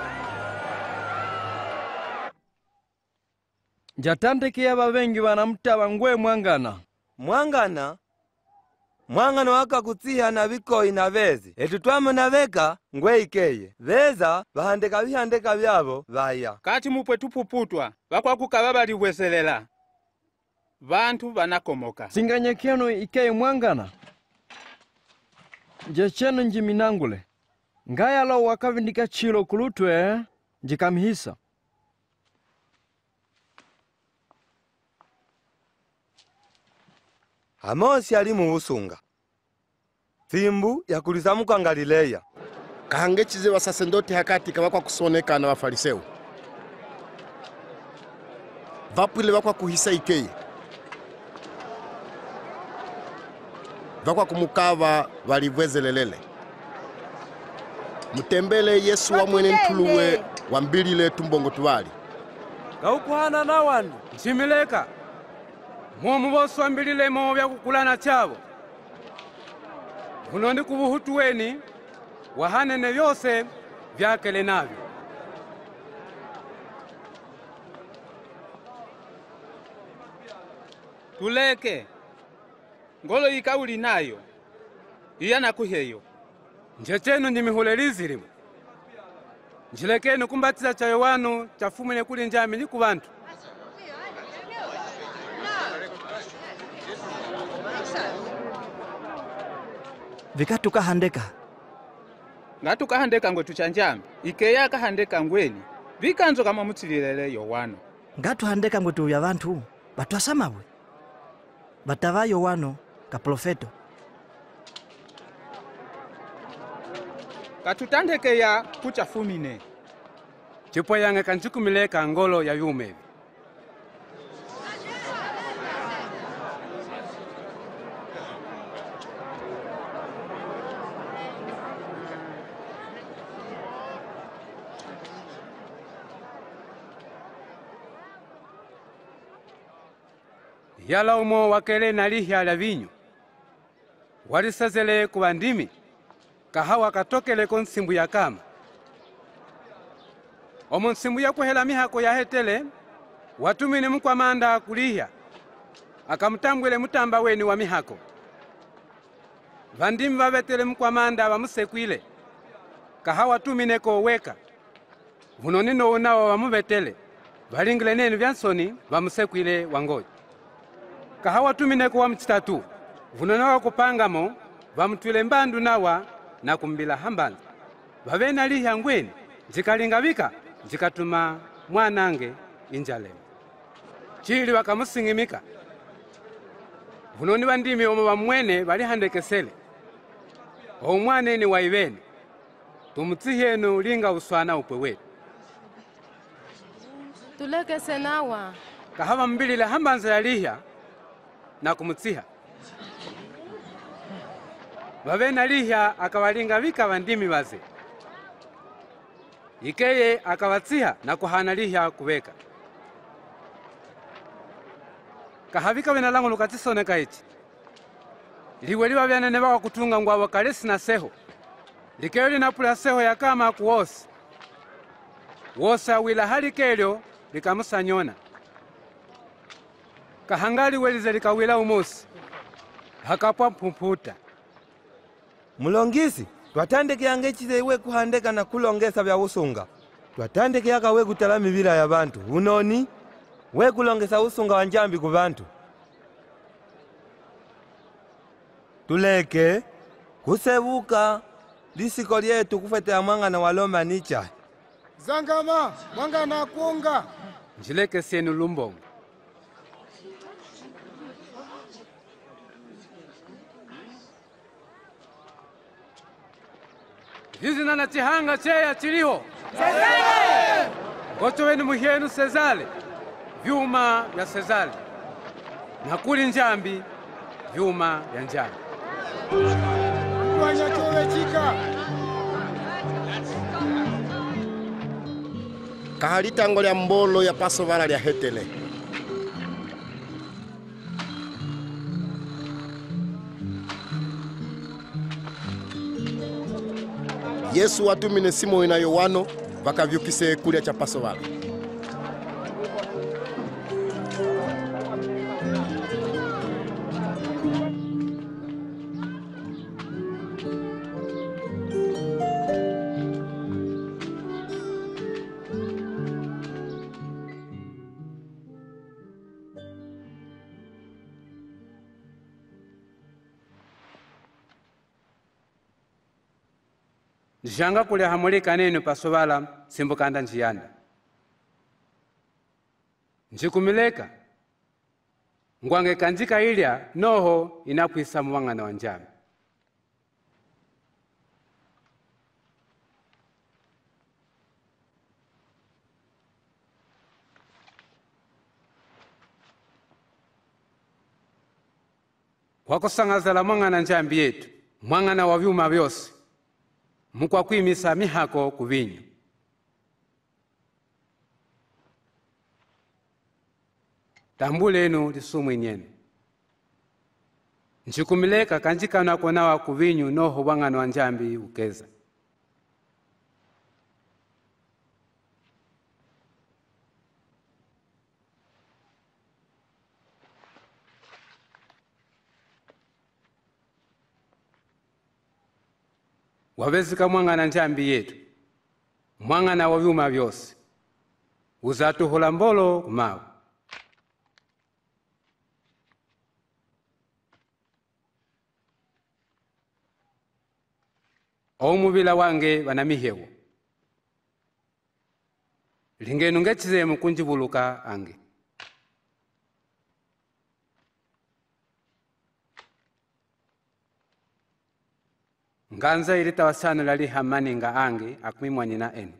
Njatantekeya babengi banamutaba ngwe mwangana. Mwangana? Mwangana wakakutsiha na bikoi na vezi. Etu twamona veka ngwe ikeye. Veza bahandeka bihandeka byabo baya. Kati mupwe tupuputwa vakwakuka babaliweselela. vantu vanakomoka. Singanyekeno ikeye mwangana. Nje cheno njiminangule. Ngaya lo wakavindika chilo kulutwe njikamhisa. Amosi ali mu busunga. Fimbu ya kulisamuka Galileya. Kahangechize wasasendoti hakati kawakwa kusoneka na wafariseu. Vapwile wakwa kuhisa ikeye. Vakwa kumukava walivwezelelele. Mutembele Yesu wa mwene ntuluwe wambilile tumbongo tuwali. Gaukuhana na wanu. Nchimileka. Momu bosu wambilile mo vya kukulana chavo. Unondi kubuhutu weni wahanene vyose vyakele navyo. Tuleke. Ngolo yikauli nayo. Iyana kuheyo. Nje chenu njimihulelizilimu. Njilekeni kumbatiza cha Yohanu chafumile kuli njami ni kubantu. Vikatu kahandeka. Ngatu kahandeka ngwe tuchanjambi. Ikeya kahandeka ngweni. Vikanzo kama mutsililele Yohanu. Ngatu handeka ngwe tu ya vantu. Batwasamabwe. Batava Yohanu ka profeto. Katutandeke ya kuchafumine. Chipo yange kanchukumileka ngolo ya yumevi. Yala umo wakele na lihya la vinyu. Walisazele kuwa ndimi. Kahawa katokele konsimbu ya kama. Omo nsimbu ya kuhela mihako ya hetele. Watumine mkwa manda kulihya. Akamutambwele mutamba weni wa mihako. Vandimi vavetele mkwa manda wa musekwile. Kahawa tumine ko weka. Vunonino unawa wa muvetele. Valingile nenu vyansoni wa musekwile wangoji. Kahawa tumine kuwa mchitatu. Vunonawa kupangamo, vamutwile mbandu nawa na kumbila hambanza. Vavena lihya ngweni, njikalingavika, njikatuma mwanange injalema. Chili wakamusingimika. Vunoni vandimi omo vamwene valihandekesele. Omwane ni waivene. Tumutihenu linga uswana upwe wetu. Tuleke senawa. Kahava mbilile hambanza ya lihya na kumutiha. Vavena lihya akawalinga vika vandimi vaze. Ikeye akawatiha na kuhana lihya kuveka. Kahavika wena langu lukatisoneka ichi. Liwe liwa vyanene waka kutunga ngwa wakalesi na seho. Likeyo linapula seho ya kama kuwosi. Wosa wila hali kelyo likamusa nyona. Kahangali welize likawila umosi. Hakapwa mpumputa. Mulongisi, twatandeke yange chize iwe kuhandeka na kulongesa vya usunga. Twatandeke yaka we kutala mibila ya bantu. Unoni, we kulongesa usunga wanjambi ku bantu. Tuleke, kusebuka, lisiko lyetu kufete ya mwangana walomba nicha. Zangama, mwangana kuonga. Njileke sienu lumbongo. Hizi nana chihanga cheya chiliho. Sezale! Gocho weni muhienu sezale. Vyuma ya sezale. Na kuli njambi, vyuma ya njambi. Kwanya chowe chika. Kahalita ngole ya mbolo ya paso vala ya hetele. Yesu watumine Simoni na Yohano vakavyukise kulya cha Passover. janga kule hamulika nenu pasovala simbukanda njiyanda. Njikumileka ngwange kanjika ilya noho inakwisa muwang'ana wa njambi. Wakusangazala mwang'ana njambi yetu, mwang'ana wa vyuma vyose, mukwa kwimisa mihako kuvinyu. Tambule enu lisumu inyenu. Nchikumileka kanjika nakonawa kuvinyu noho wang'ana wa njambi ukeza. Wawezika mwang'ana njambi yetu, mwang'ana wa vyuma vyose, uzatuhula mbolo kumawu. Omubila wange banamihewo, lingenu ngechizemu kunjibuluka ange. Nganza ilita wasano lali hamani nga ange akumimwa nina enu.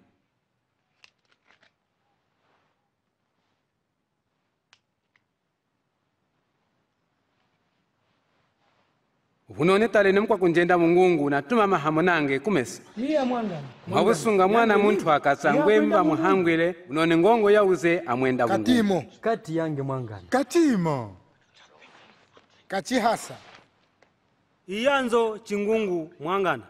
Vunone tale nemkwa kunjenda mungungu na tuma mahamonange kumesa. Iya mwangana. Mwabusunga mwana muntu akasangwe mba muhangwile unone ngongo yauze amwenda mungu. Katimo. Kati yange mwangana. Katimo. Kachihasa. Iyanzo chingungu mwangana.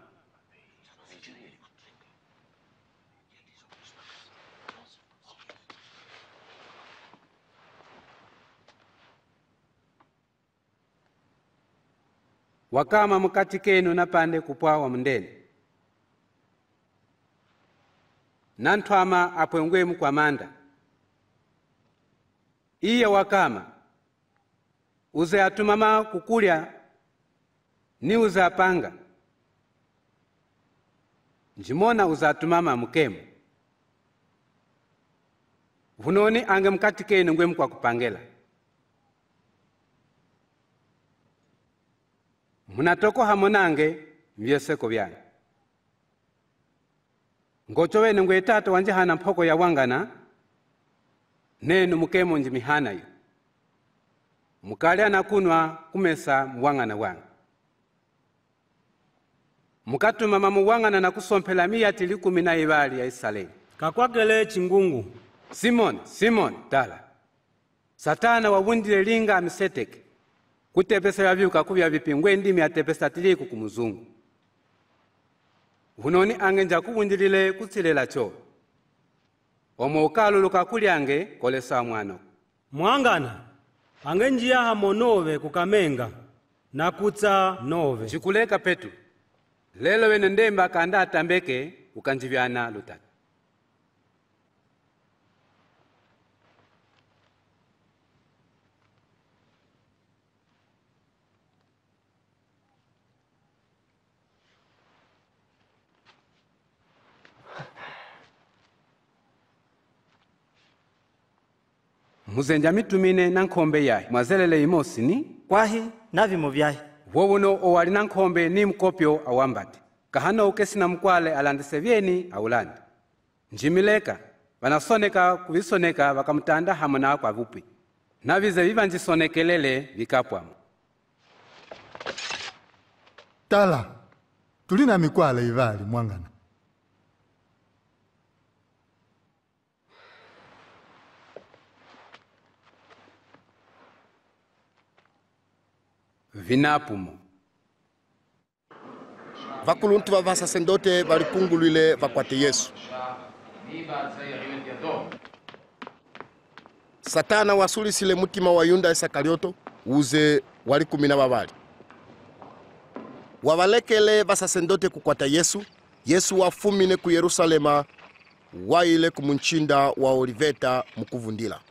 Wakama mukati kenu napande kupwawa mndeni. Nantwama apwengwe mkwa manda. Iye wakama uze atumama kukulya ni uze apanga. Njimona uze atumama mukemu. Vunoni ange mkati kenu ngwe mkwa kupangela. Munatoko hamonange mvyeseko vyane. Ngocho wene ngwe tato wanje hana mpoko ya wangana, nenu mukemo njimihana yu. Mukali anakunwa kumesa mwangana wangu. Mukatuma mamu wangana na kusompela miyati likumi na ibali ya Isaleli. Kakwakele chingungu. Simon, Simon, tala. Satana wawundile linga amiseteke. Kutepesa ya vyuka kubya vipingwe ndimi atepesa tiliku kumuzungu. Vunoni ange nja kuwundilile kutsilela cho. Omo ukaluluka kulyange kolesa mwano. Mwangana, ange njia hamo nove kukamenga na kutsa nove. Chikuleka petu. Lelo wene ndemba kanda atambeke ukanjivyana lutatu. Muzenja mitumine na nkombe yae mwazelele imosi ni kwahi navimo vyahe wobuno owali na nkombe ni mkopyo awambati kahano ukesi na mkwale alandise vyeni aulandi njimileka vanasoneka kuvisoneka vakamutanda hamona kwa vupi na vize viva njisonekelele vikapwamu. Tala tulina mikwale ivali mwangana. Vinapumo. Vakuluntu va vasasendote valipungulwile vakwate Yesu. Satana wasulisile mutima wa Yuda Isakarioto uze wali kumi na babali. Wavalekele vasasendote kukwata Yesu. Yesu wafumine ku Yerusalema waile kumunchinda wa Oliveta mukuvundila.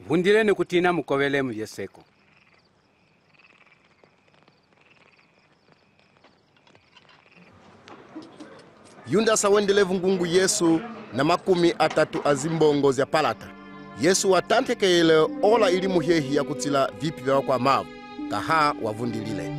vundileni kutina mukowele mu vyeseko. Yundasi awendele vungungu Yesu na makumi atatu azimbongo zya palata. Yesu watantekele ola ili muhehi ya kutila vipi vya kwa mavu, kaha wavundilile.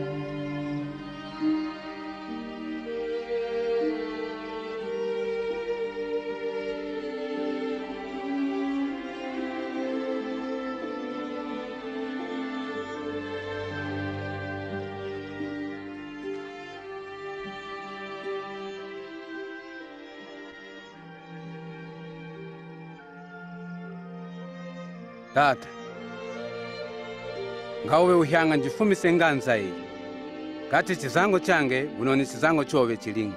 Tata, ngawe uhyanga njifumise nganza iyi. Kati chizango change, unoni chizango chove chilingi.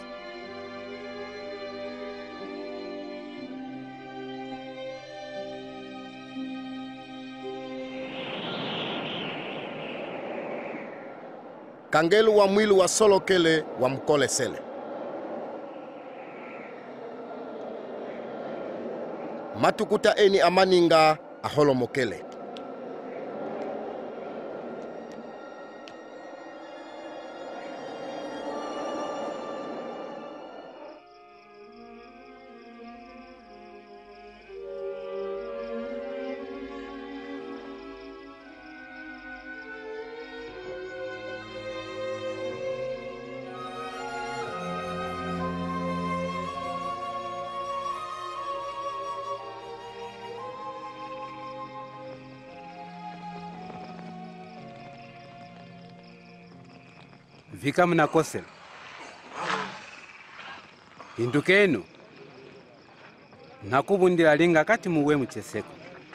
Kangelu wa mwili wa solokele wa mkole sele. Matukuta eni amaninga aholo mokele. Vika mnakosela. Hindukenu. Nakubundila linga kati muwe mcheseko.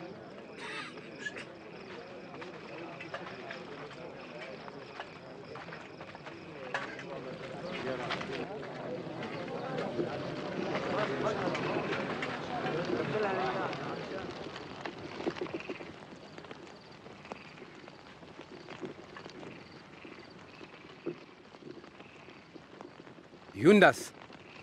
Yundasi.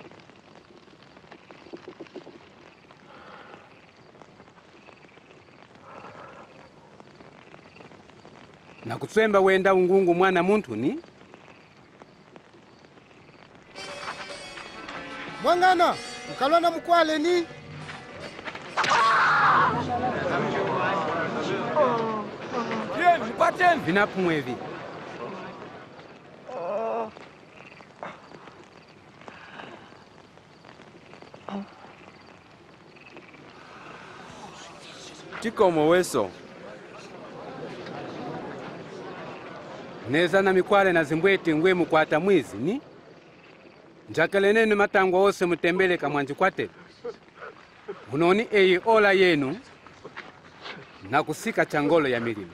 Na kutswemba wenda ungungu mwana muntu ni? Mwangana, mkalwana mkwale ni? Yen, mpateni! Vinapu mwevi. Chikomo weso. Neza na mikwale na zimbweti ngwe mukwata mwizi ni? Njakele nene matangwa ose mutembele kamwanji kwate. Unoni eyi ola yenu na kusika changolo ya milima.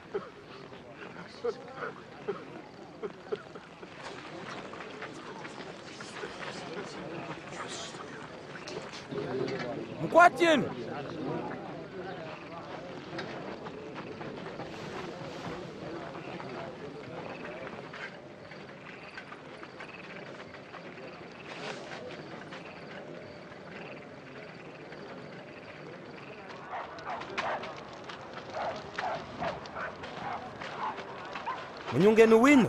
Mkwati yenu! Munyungenu wino.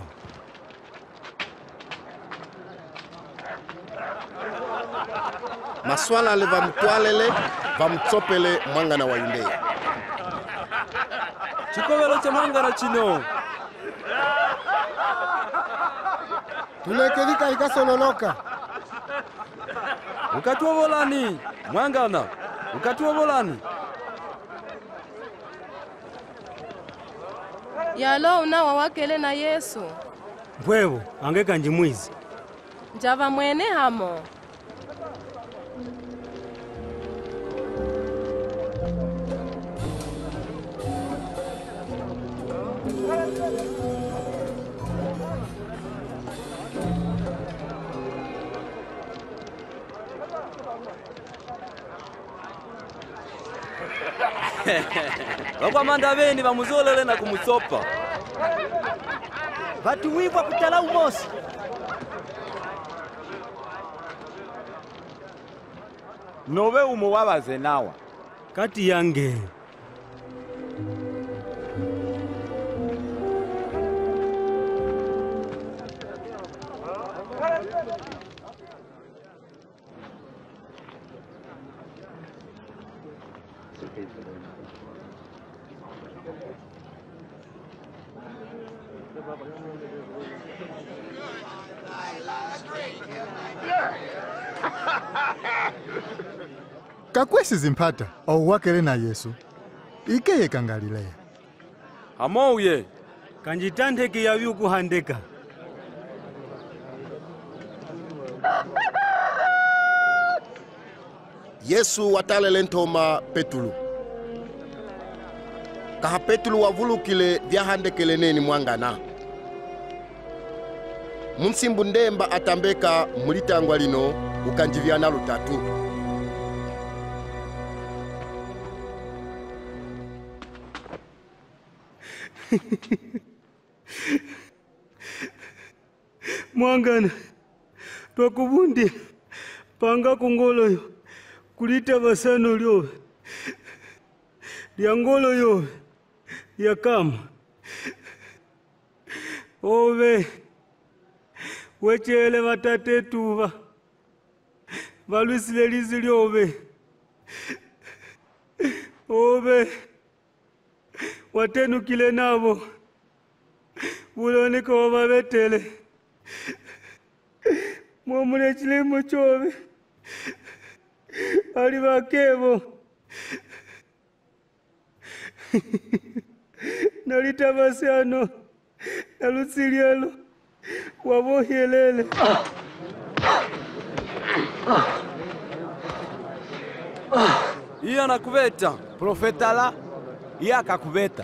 Maswala ale vamutwalele, vamutsopele mwangana wa Yundeya. Chikovelo cha mwangana chino. Tulekelika ikasololoka. Ukatuwa volani, mwangana. Ukatuwa volani. Yalo unawa wakele na Yesu. Mpwevo, angeka njimwizi. Njava mwene hamo. Wakwa manda beni bamuzolele na kumutsopa. Vatu wibwa kutala umosi. Nove umo wabaze nawa. Kati yange. kakwesi zimpata ouwakele na Yesu ikeye kangalileya amouye kanjitandeke yavyukuhandika Yesu watalele ntoma Petulu. Kaha Petulu wavulukile vyahandekele neni mwangana. Munsimbu ndemba atambeka mulitangwa lino ukanjivyana lutatu. Mwangana twakubundi panga kungoloyo kulita basano lyo lyangolo yo yakama ove wechele batate tuba balwisile lizi lyove ove watenukile nabo buloneka wababetele mwomule chilimo chove ali bakebo nalitabasano nalutsilialo wabohyelele iya nakubeta profeta la iya akakubeta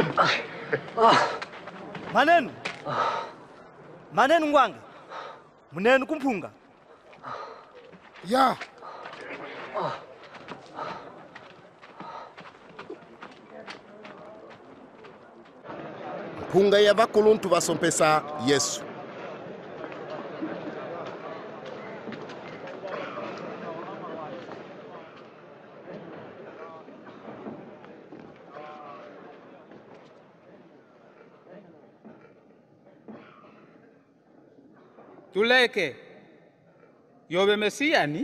manenu manenu ngwanga munenu kumpunga ya Mpunga ya vakuluntu vasompesa Yesu. Tuleke yobe mesiyani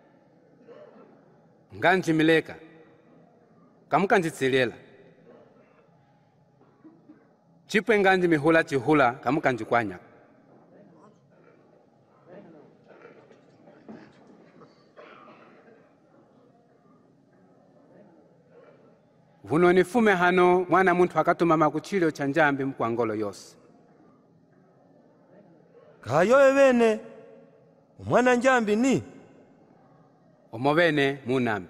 nganjimileka kamukanjitsilela chipwe nganji mihula chihula kamukanjikwanya vuno nifume hano mwana muntu akatumama kuchilio cha njambi mkwangolo yose kayowe bene umwana njambi ni omobene munambi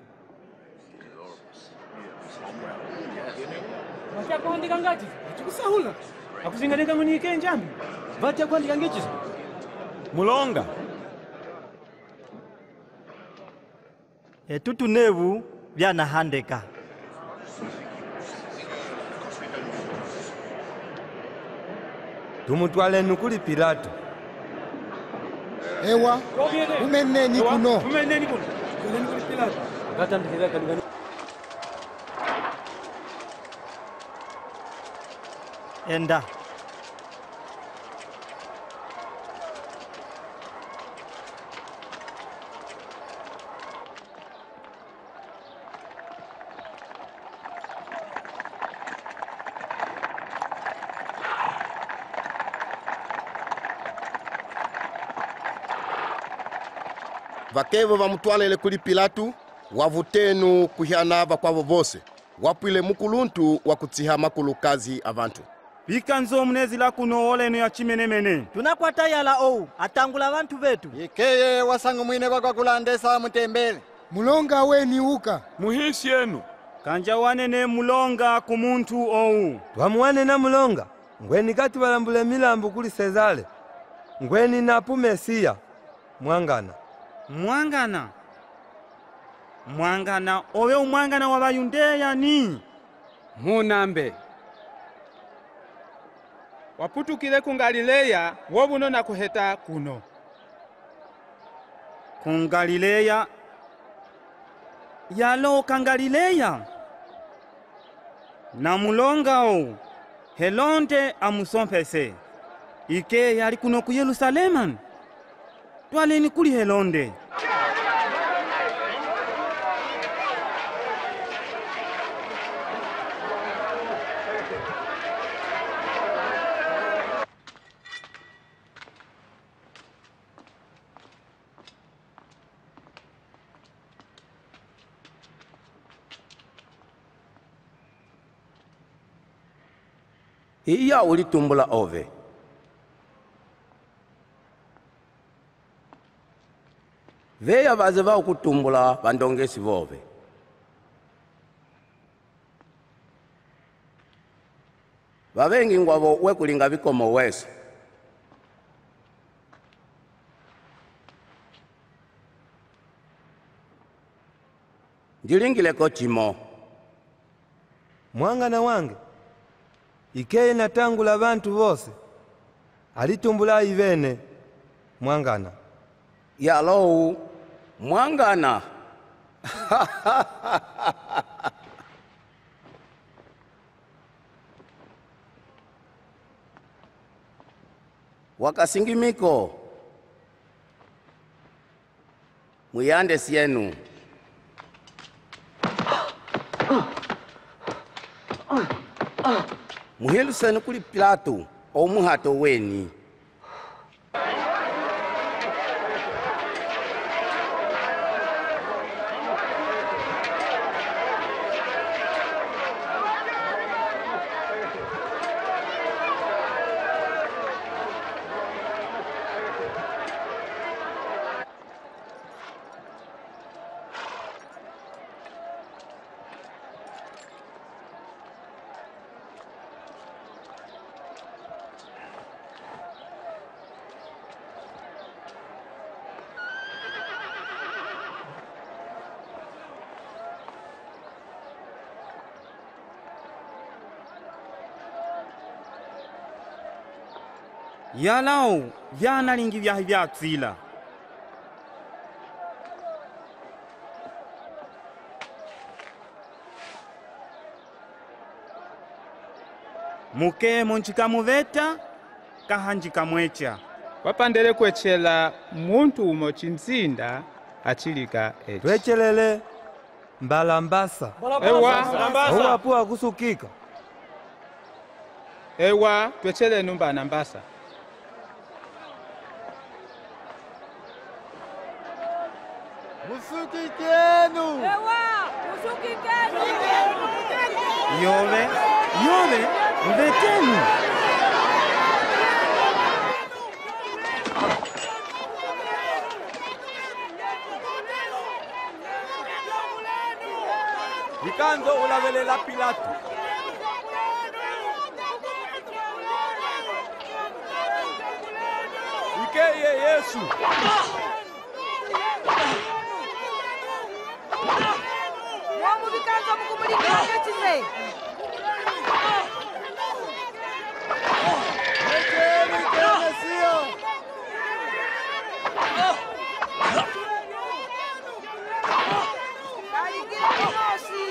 Vacha kuandika ngachi? Chikusahula. Akuzinganika munike njambi. Vacha kuandika ngichi? mulonga etutu nevu vyanahandeka tumutwaleni kuli Pilato. Ewa umeneni kuno Umeneni kuno. Umeneni kuli Pilato. Vatandikira kalugani. enda Vakevo vamutwalele kuli Pilatu wavutenu kuhyana vakwavo vose wapwile mukuluntu wakutsiha makulu kazi avantu bikanzo munezila kuno olenu ya chimenemene tunakwata yala ou atangula bantu betu ikeye wasangu mwine bakwakulandesa mutembele mulonga weni uka muhisi yenu kanja wanene mulonga kumuntu ou Twamuwane na mulonga ngweni kati balambule milambu kuli Sezale ngweni napu Mesiya mwangana mwangana mwangana owe umwangana wa bayundeya ni munambe waputukile ku Galileya wobuno na kuheta kuno ku Galileya yalo ka Galileya na mulonga ou Helonde amusompese ike yali kuno ku Yerusalema twaleni kuli Helonde iya ulitumbula ove. Veya vaze va ukutumbula vandongesi vove. Vavengi ngwavo wekulinga vikomo weso. Njilingileko chimo. Mwangana wange, ikeye natangula bantu bose, alitumbula ivene, mwangana. Yalo, mwangana. Wakasingimiko, muyande sienu. Muheluseni kuli Pilato omuhato weni. Yalao, yana lingi vya vya tsila. Muke monchika muveta, kahanjika mwecha. Wapandele kwechela muntu umo chinzinda achilika echi. Twechelele mbalambasa. Ewa, Ewa pua kusukika. Ewa, twechele numba nambasa. Musukikenu! Ewa, musukikenu! Yove, yove, mvetenu. Vikanzo ulavelela Pilato. Ikeye Yesu. Wamu vikanzo mukumulika chize. Ekeni kene siyo! Kaligila kinosi.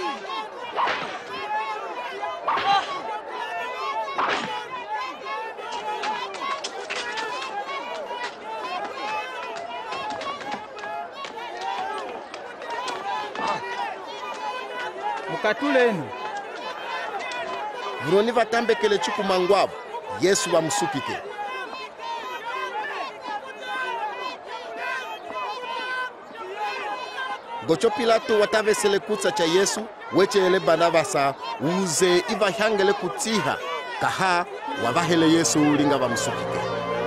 Mukatulenu. Vroni vatambekele chuku mangwabu, Yesu vamusukike. Gocho Pilato watavesele kutsa cha Yesu, wechele banavasa, uze iva hangele kutiha, kaha wavahele Yesu linga vamusukike.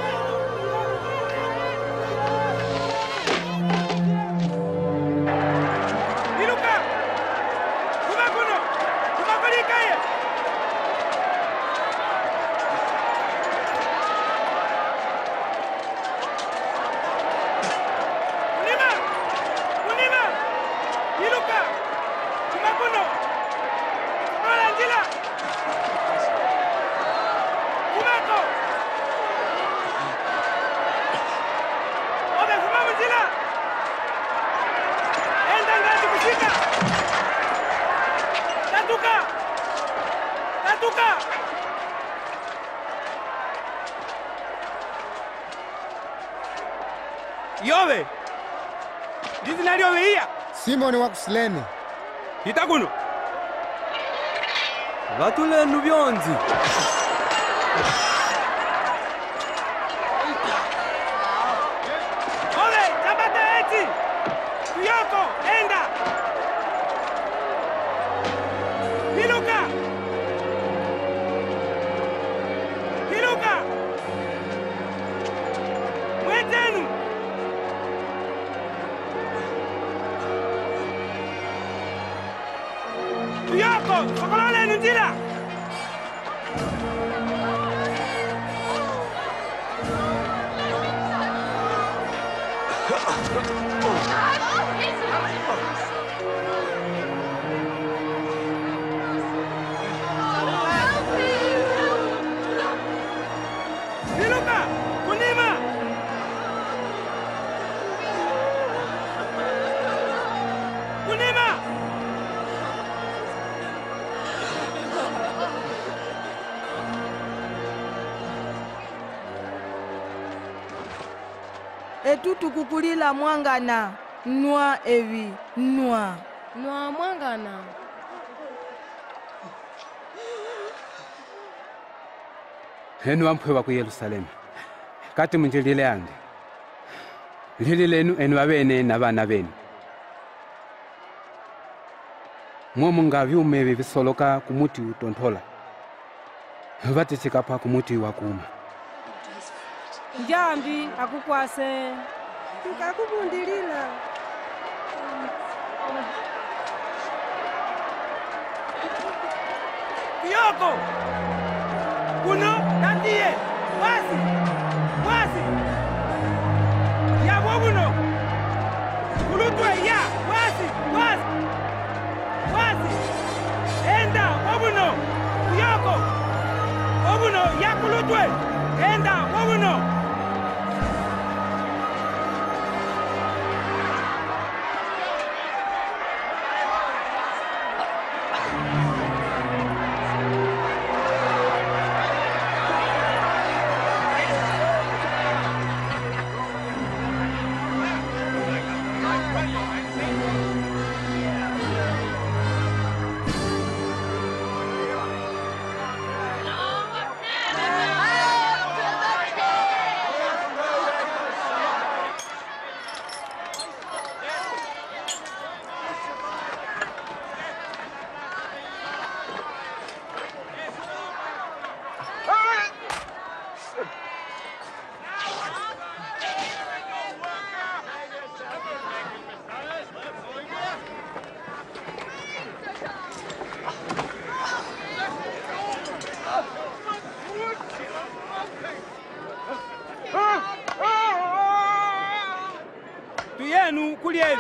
Yove, ndizi naliyove iya. Simoni wa Kusileni. Hitakuno. Vatulenu byonzi. Ove, tabata eti. Tuyoko, enda. Piluka. Inuka! Kunima! Kunima! Etu tukukulila mwangana nwa evi nwa nwa mwangana Enu ampwewa ku Yerusalemu kati munjilile ande lili lenu enu abene na bana benu mwomu nga byume bibisoloka ku muti utontola baticikapa ku muti wa kuma njambi akukwase tukakubundilila Kiyoko! Kuno nandiye! Wasi! Wasi! Ya wobuno! Kulutwe ya! Wasi! Wasi! Wasi! Enda wobuno! Kiyoko! Wobuno ya kulutwe! Enda wobuno! Tuyenu kulievi!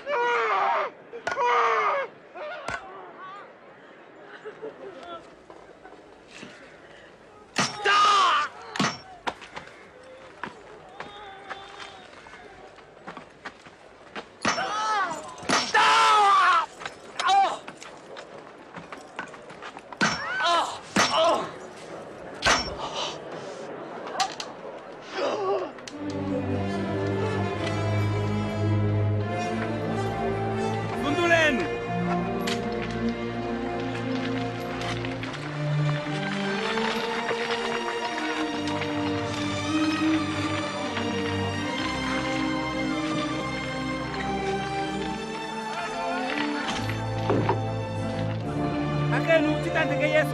Akenu chitandike Yesu.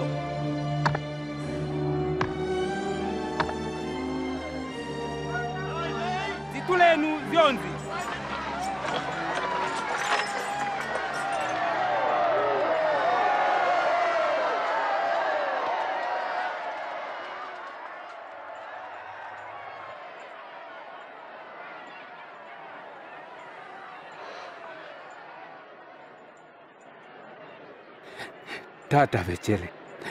Titulenu vyonzi. Tata vechele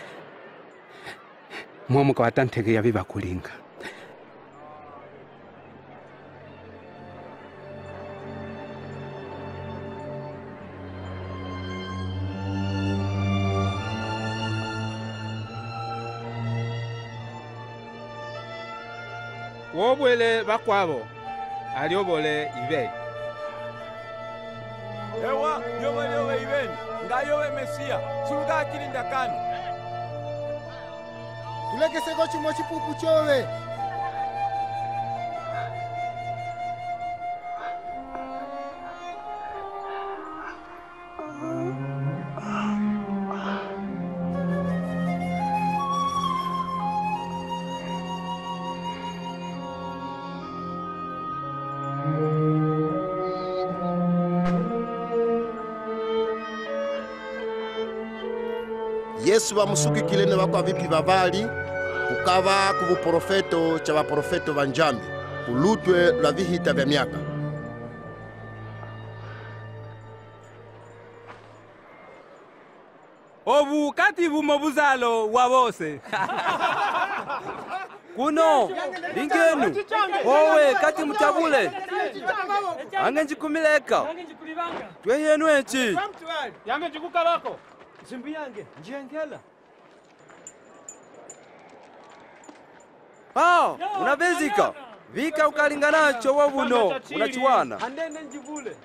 mwomuka watantegeya biba kulinga wobwele bakwabo aliobole ibeni Ewa yowe yowe ibeni nga yowe Mesia suluka akilinda kanu tulekeseko chimo chipupu chowe Yesu bamusukikile ne bakwa vipi bavali kukava ku buprofeto cha baprofeto banjambi kulutwe lwa vihita vya miaka ovu kati vumo buzalo wa bose. Kuno lingenu owe kati mutabule ange njikumileka twe yenu echi yange njikukalako simbi yange njengela. Ah, unabezika vika ukalinganacho wabuno unachiwana andene njivule.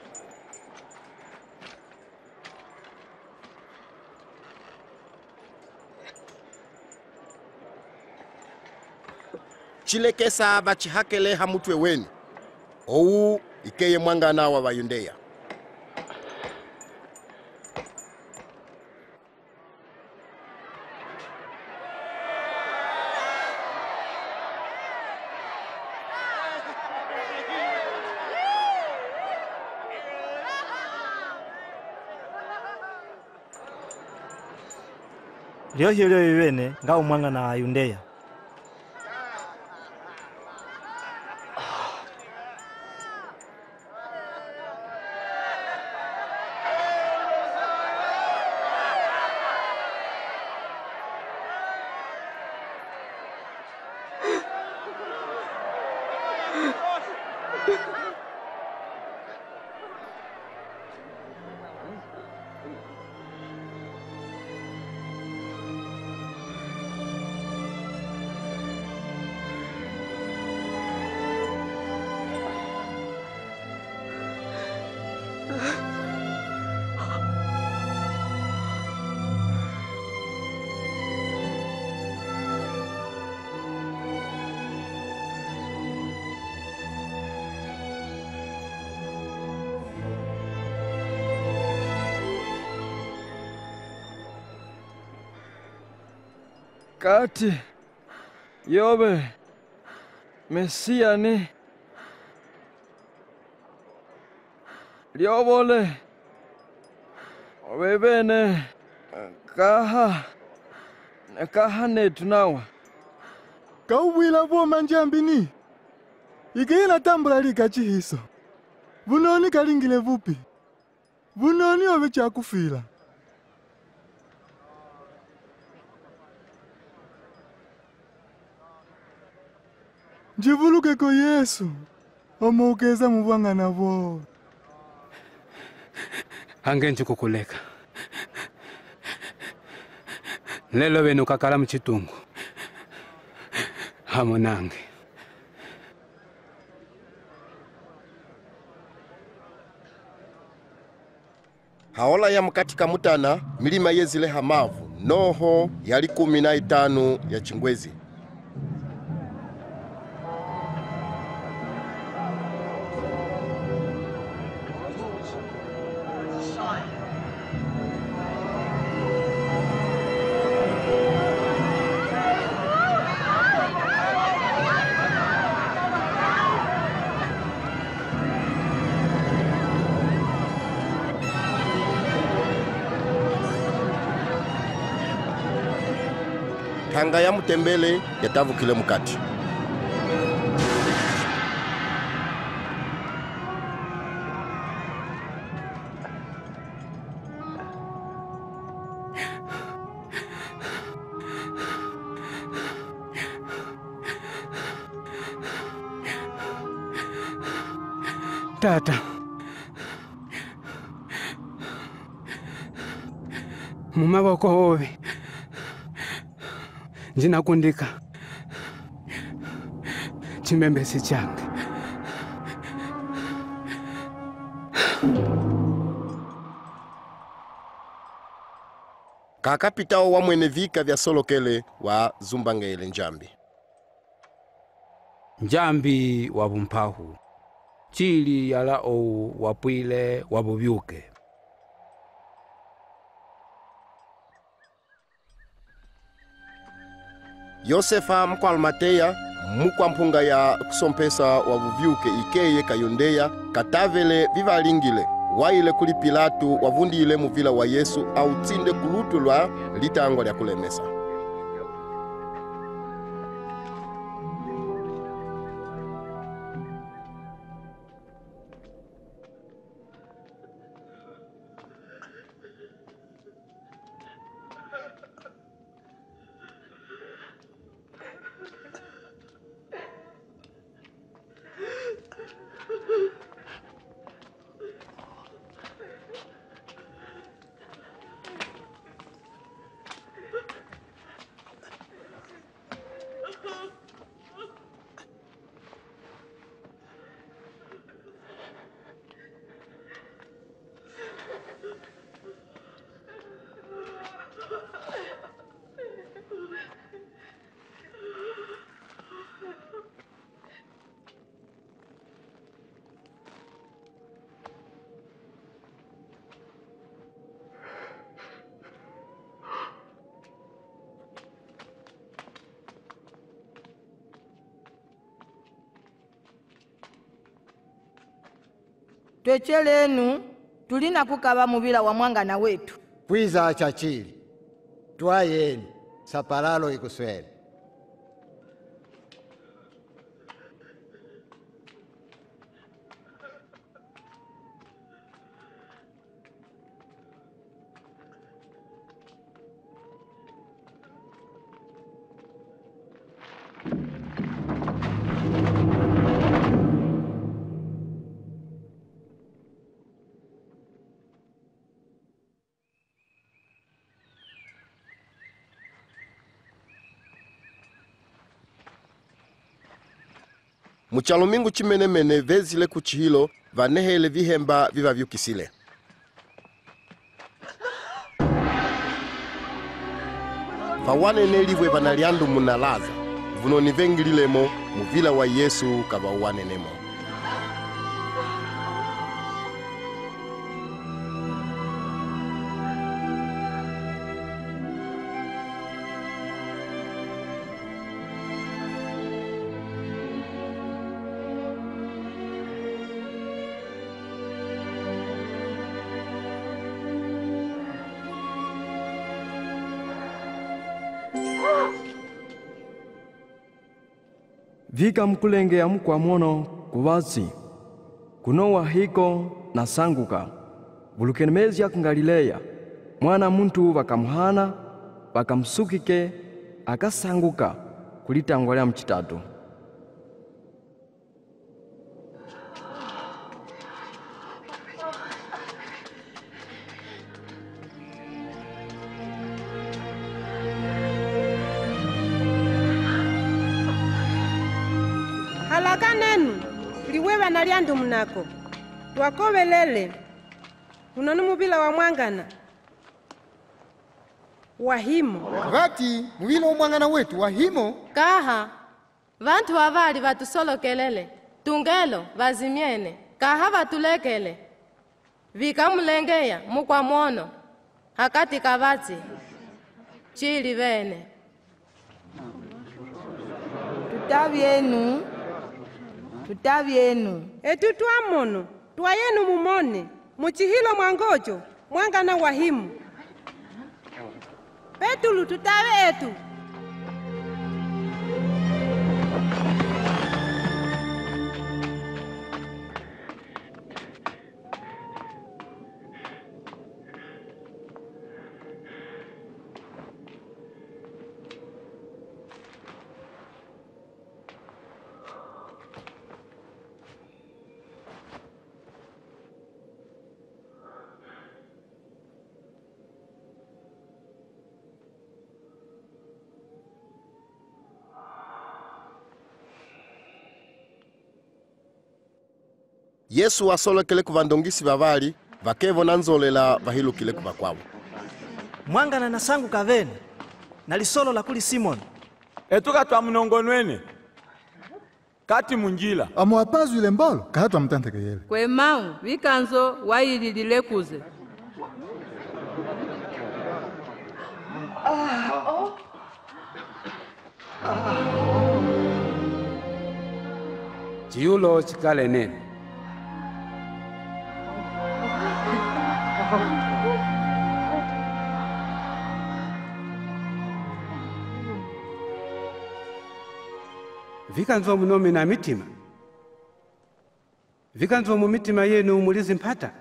chilekesa bachihakele hamutwe weni owu ikeye mwangana wa bayundeya. Lyo hilo iwene nga umwangana wa Yundeya. Kati yobe Mesia ni liobole obebene kaha kaha netu nawa kauwila boma njambini igena tambula likachihiso bunoni kalingile vupi bunoni obe chakufila njivuluke ko Yesu omukeza mubwangana bwo ange nchikukuleka lelo benu kakala mchitungu hamonange haola ya mkatika mutana milima yezile hamavu noho yali kumi na itanu ya chingwezi. Tanga ya mutembele yatavukile mukati. Tata mumaboko owe njinakundika chimembesi change. Kakapitao wa mwene vika vya solokele wa Zumbangele njambi. Njambi wa bumpahu chili yala ou wapwile wabubyuke. Yosefa mkwalmateya mukwa mpunga ya kusompesa wabuvyuke ikeye kayondeya katavele vivalingile waile kuli Pilatu wavundile muvila wa Yesu au tsinde kulutu lwa litango lya kulemesa. twechelenu tulina kukaba mubila wa mwangana wetu kwiza chachili twayeni sapalalo ikuswele. Muchalo mingu chimenemene vezile kuchihilo vanehele vihemba viva vyukisile. Vawane nelivwe vanaliandu munalaza vunoni vengililemo muvila wa Yesu kavawane nemo. Vika mkulengea mkwa mono kuvazi kuno wahiko na sanguka vulukenemezi ya kungalileya mwana muntu vakamuhana vakamsukike akasanguka kulitangwa mchitatu. Halaka nenu liwewa na liandu mnako twakovelele unoni mubila wa mwangana wahimo vati mubila wa mwangana wetu wahimo kaha vantu vavali vatusolokelele tungelo vazimyene kaha vatulekele vikamulengeya mukwa mono hakati kavatsi chili vene tutavyenu tutavyenu etu twamono twayenu mumone muchihilo mwangojo mwangana wahimu petulu tutave etu Yesu asolekele kuvandongisi vavali vakevo nanzolela vahilukile kuva kwavo. Mwangana na sangu kavene na lisolo la kuli Simon etuka twa mnongonwene kati munjila amuapazu ile mbolo kahatwa mtante keyele kwe mau vikanzo waililile kuze chiyulo chikale nene vikanzo munomi na mitima vikanzo mu mitima yenu mulizi mpata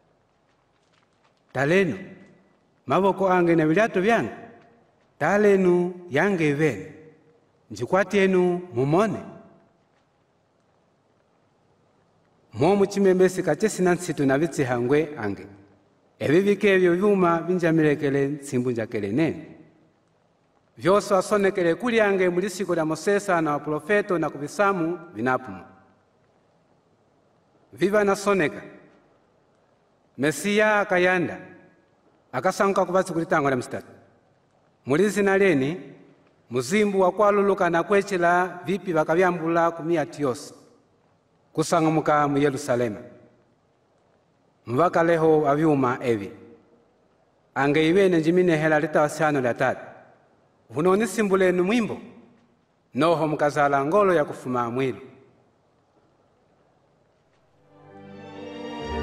talenu mavoko ange na vilato vyangu talenu yange vene njikwatienu mumone momu chimembesi kachesi na nsitu na vitsihangwe ange evi vikevyo vyuma vinjamilekele nsimbu njakele nene vyose wasonekele kuli ange mulisiko la Mosesa na waprofeto na kuvisamu vinapumu viva nasoneka Mesiya akayanda akasanguka kuvatsi kulitangwa la mstatu mulisi na leni muzimbu wakwaluluka na kwechela vipi vakavyambula kumiyati yose kusangamuka mu Yerusalema mvakaleho avyuma evi ange ivene njiminehela litawasano la tatu vunoni simbulenu mwimbo noho mukazala ngolo ya kufuma mwili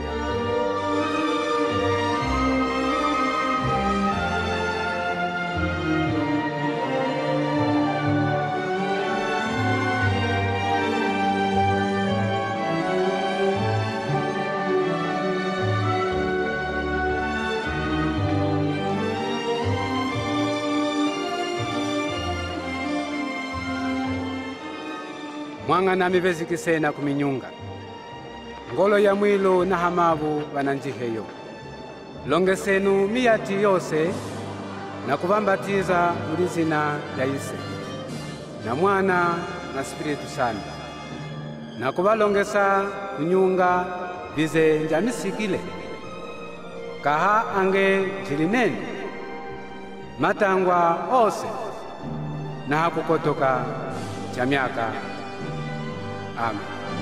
mwang'ana mivezikisena kuminyunga. Ngolo ya mwilu na hamavu vananjiheyo. Longesenu miyati yose na kuvambatiza muli zina ya Ise na Mwana na Spiritu Santu na kuvalongesa kunyunga vize njamisikile kaha ange jilinene matangwa ose na hakukotoka cha miaka. Amen.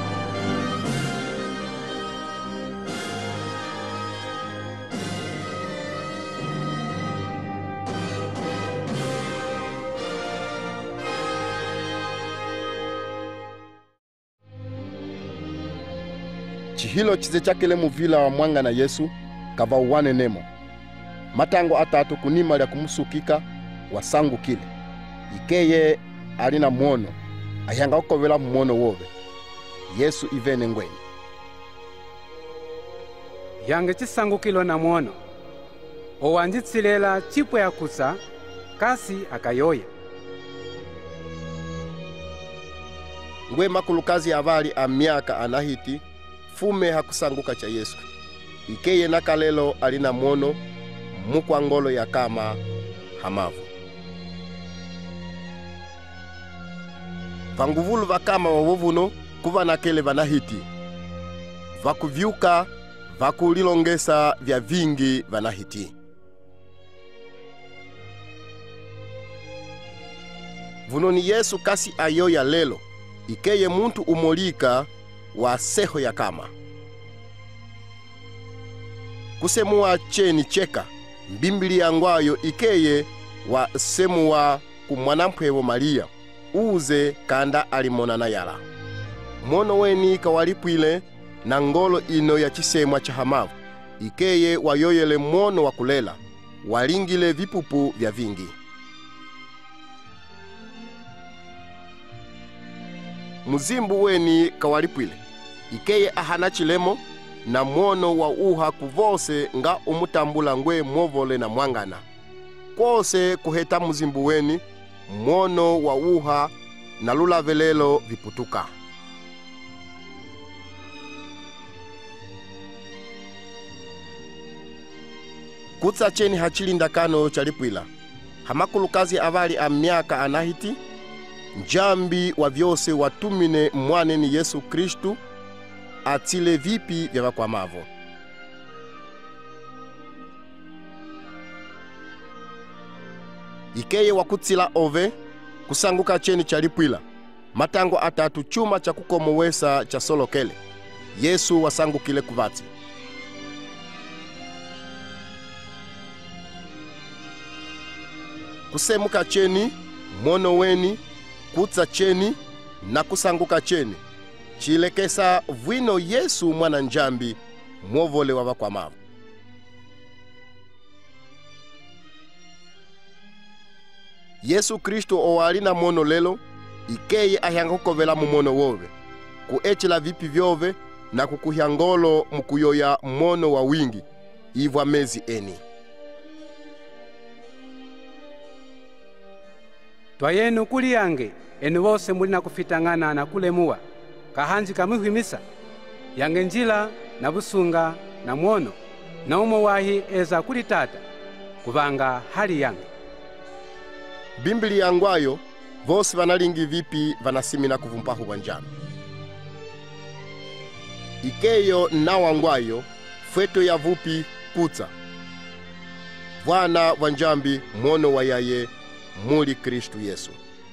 Chihilo chize chakele muvila wa mwanga na Yesu kava uwane nemo. Matango atatu kunima lya kumusukika wasangu kile. Ikeye alina mwono, ayanga ukovela mwono wove. Yesu ivene ngwenye. Yange chisangukilo na mwono. Owanjitsilela chipwe ya kusa, kasi akayoya. Ngwe makulukazi avali amiaka anahiti, fume hakusanguka cha Yesu. Ikeye nakalelo alina mwono, mukwa ngolo ya kama hamavu. Vanguvulu vakama wawovuno kuva nakele vanahiti. Vakuvyuka, vakulilongesa vya vingi vanahiti. Vuno ni Yesu kasi ayoya lelo, ikeye muntu umolika wa seho ya kama. Kusemua cheni cheka, mbimbili yangwayo ikeye wa semua kumwanampwevo Maria, uze kanda alimona na yala. Mono weni kawalipwile na ngolo ino ya chisemwa cha hamavu, ikeye wayoyele mono wa kulela, walingile vipupu vya vingi. Muzimbu weni kawalipwile, ikeye ahana chilemo na mwono wa uha kuvose nga umutambula ngwe mwovole na mwangana. Kwose kuheta muzimbu weni, mwono wa uha na lulavelelo viputuka. Kutsa cheni hachilindakano chalipwila. Hamakulukazi avali amiaka anahiti, njambi wa vyose watumine mwane ni Yesu Kristu, atile vipi vya vakwamavo. Ikeye wakutsila ove, kusanguka cheni chalipwila. Matango atatu chuma cha kukomowesa cha solokele. Yesu wasangukile kuvatsi. Kusemuka cheni, mono weni, kutsa cheni, na kusanguka cheni. Chilekesa vwino Yesu mwana njambi, mwovole wa vakwamavo. Yesu Kristo owalina mono lelo, ikeye ahyanga kukovela mu mono wove, kuechela vipi vyove na kukuhyangolo mukuyoya mono wa wingi, ivwa mezi eni. Twayenu kuli yange, enu wose muli na kufitangana na kulemuwa, kahanji kamuhimisa, yange njila na busunga na mwono, na umo wahi eza kuli tata, kuvanga hali yange. Bimbili yangwayo, vose vanalingi vipi vanasimina kuvumpahu wanjami. Ikeyo na wangwayo, fweto ya vupi kutsa. Vwana wanjambi mwono wa yaye, muli Kristu Yesu.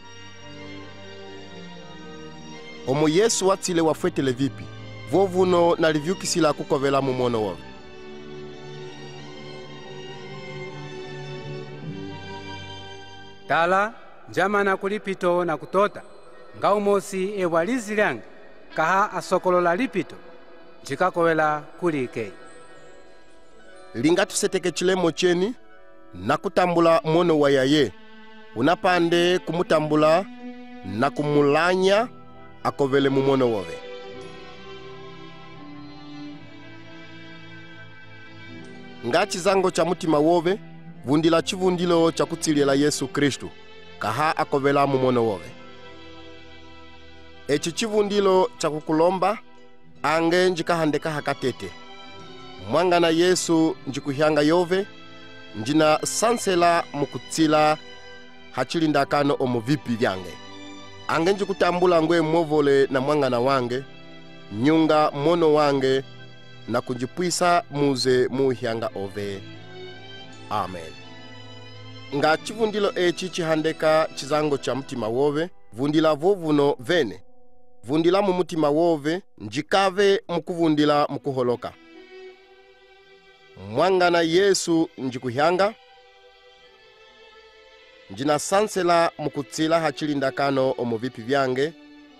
Omo Yesu watile wafwetele vipi, vovuno nalivyukisila kukovela mu mwono wove. Tala, njama na kulipito na kutota, nga umosi ewalizi lyange, kaha asokolola lipito, njikakowela kuli ikei. Linga tuseteke chilemo cheni, na kutambula mwono wa yaye, unapande kumutambula na kumulanya akovele mu mwono wove. Nga chizango cha mutima wove, vundila chivundilo cha kutsilela Yesu Kristu, kaha akovela mu mwono wove. eci chivundilo cha kukulomba ange njikahandeka hakatete. Mwangana Yesu njikuhyanga yove njina sansela mukutsila hachilindakano omu vipi vyange. Ange njikutambula ngwe movole na mwangana wange nyunga mono wange na kunjipwisa muze muhyanga ove. Amen. Nga chivundilo eci chihandeka chizango cha mtima wove vundila vovuno vene vundila mu mutima wove njikave mukuvundila mukuholoka. Mwangana Yesu njikuhyanga njina sansela mukutsila hachilindakano omu vipi vyange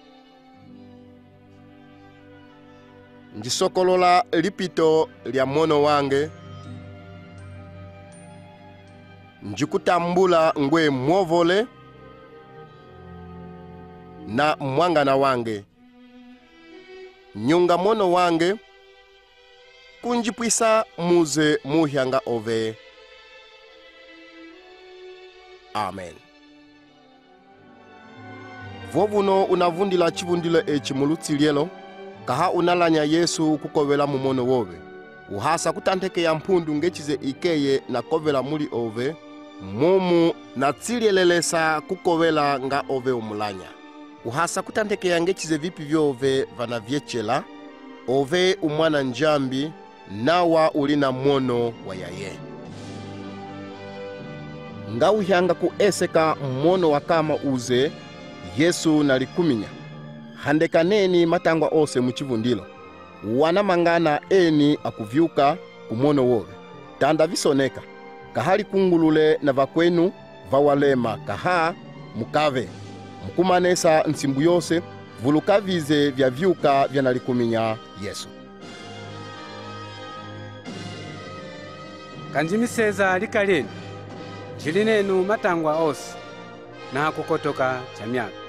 njisokolola lipito lya mono wange njikutambula ngwe mwovole na mwangana wange nyunga mono wange kunjipwisa muze muhyanga ove. Amen. Vovuno unavundila chivundilo eci mulutsilielo kaha unalanya Yesu kukovela mumono wove uhasa kutanteke ya mpundu ngechize ikeye na kovela muli ove mumu na tsilielelesa kukovela nga ove umulanya uhasa kutanteke ya ngechize vipi vyove vana vyechela ove umwana njambi nawa ulina mono wa yaye. Nga uhyanga kueseka mono wakama uze Yesu nalikuminya handeka neni matangwa ose muchivundilo wana mangana eni akuvyuka kumono wove tanda visoneka kahali kungulule na vakwenu vawalema kaha mukave mkumanesa nsimbu yose vulukavize vya vyuka vya nalikuminya Yesu. Kanjimiseza likaleni jilinenu matangwa ose na kukotoka chamyaka.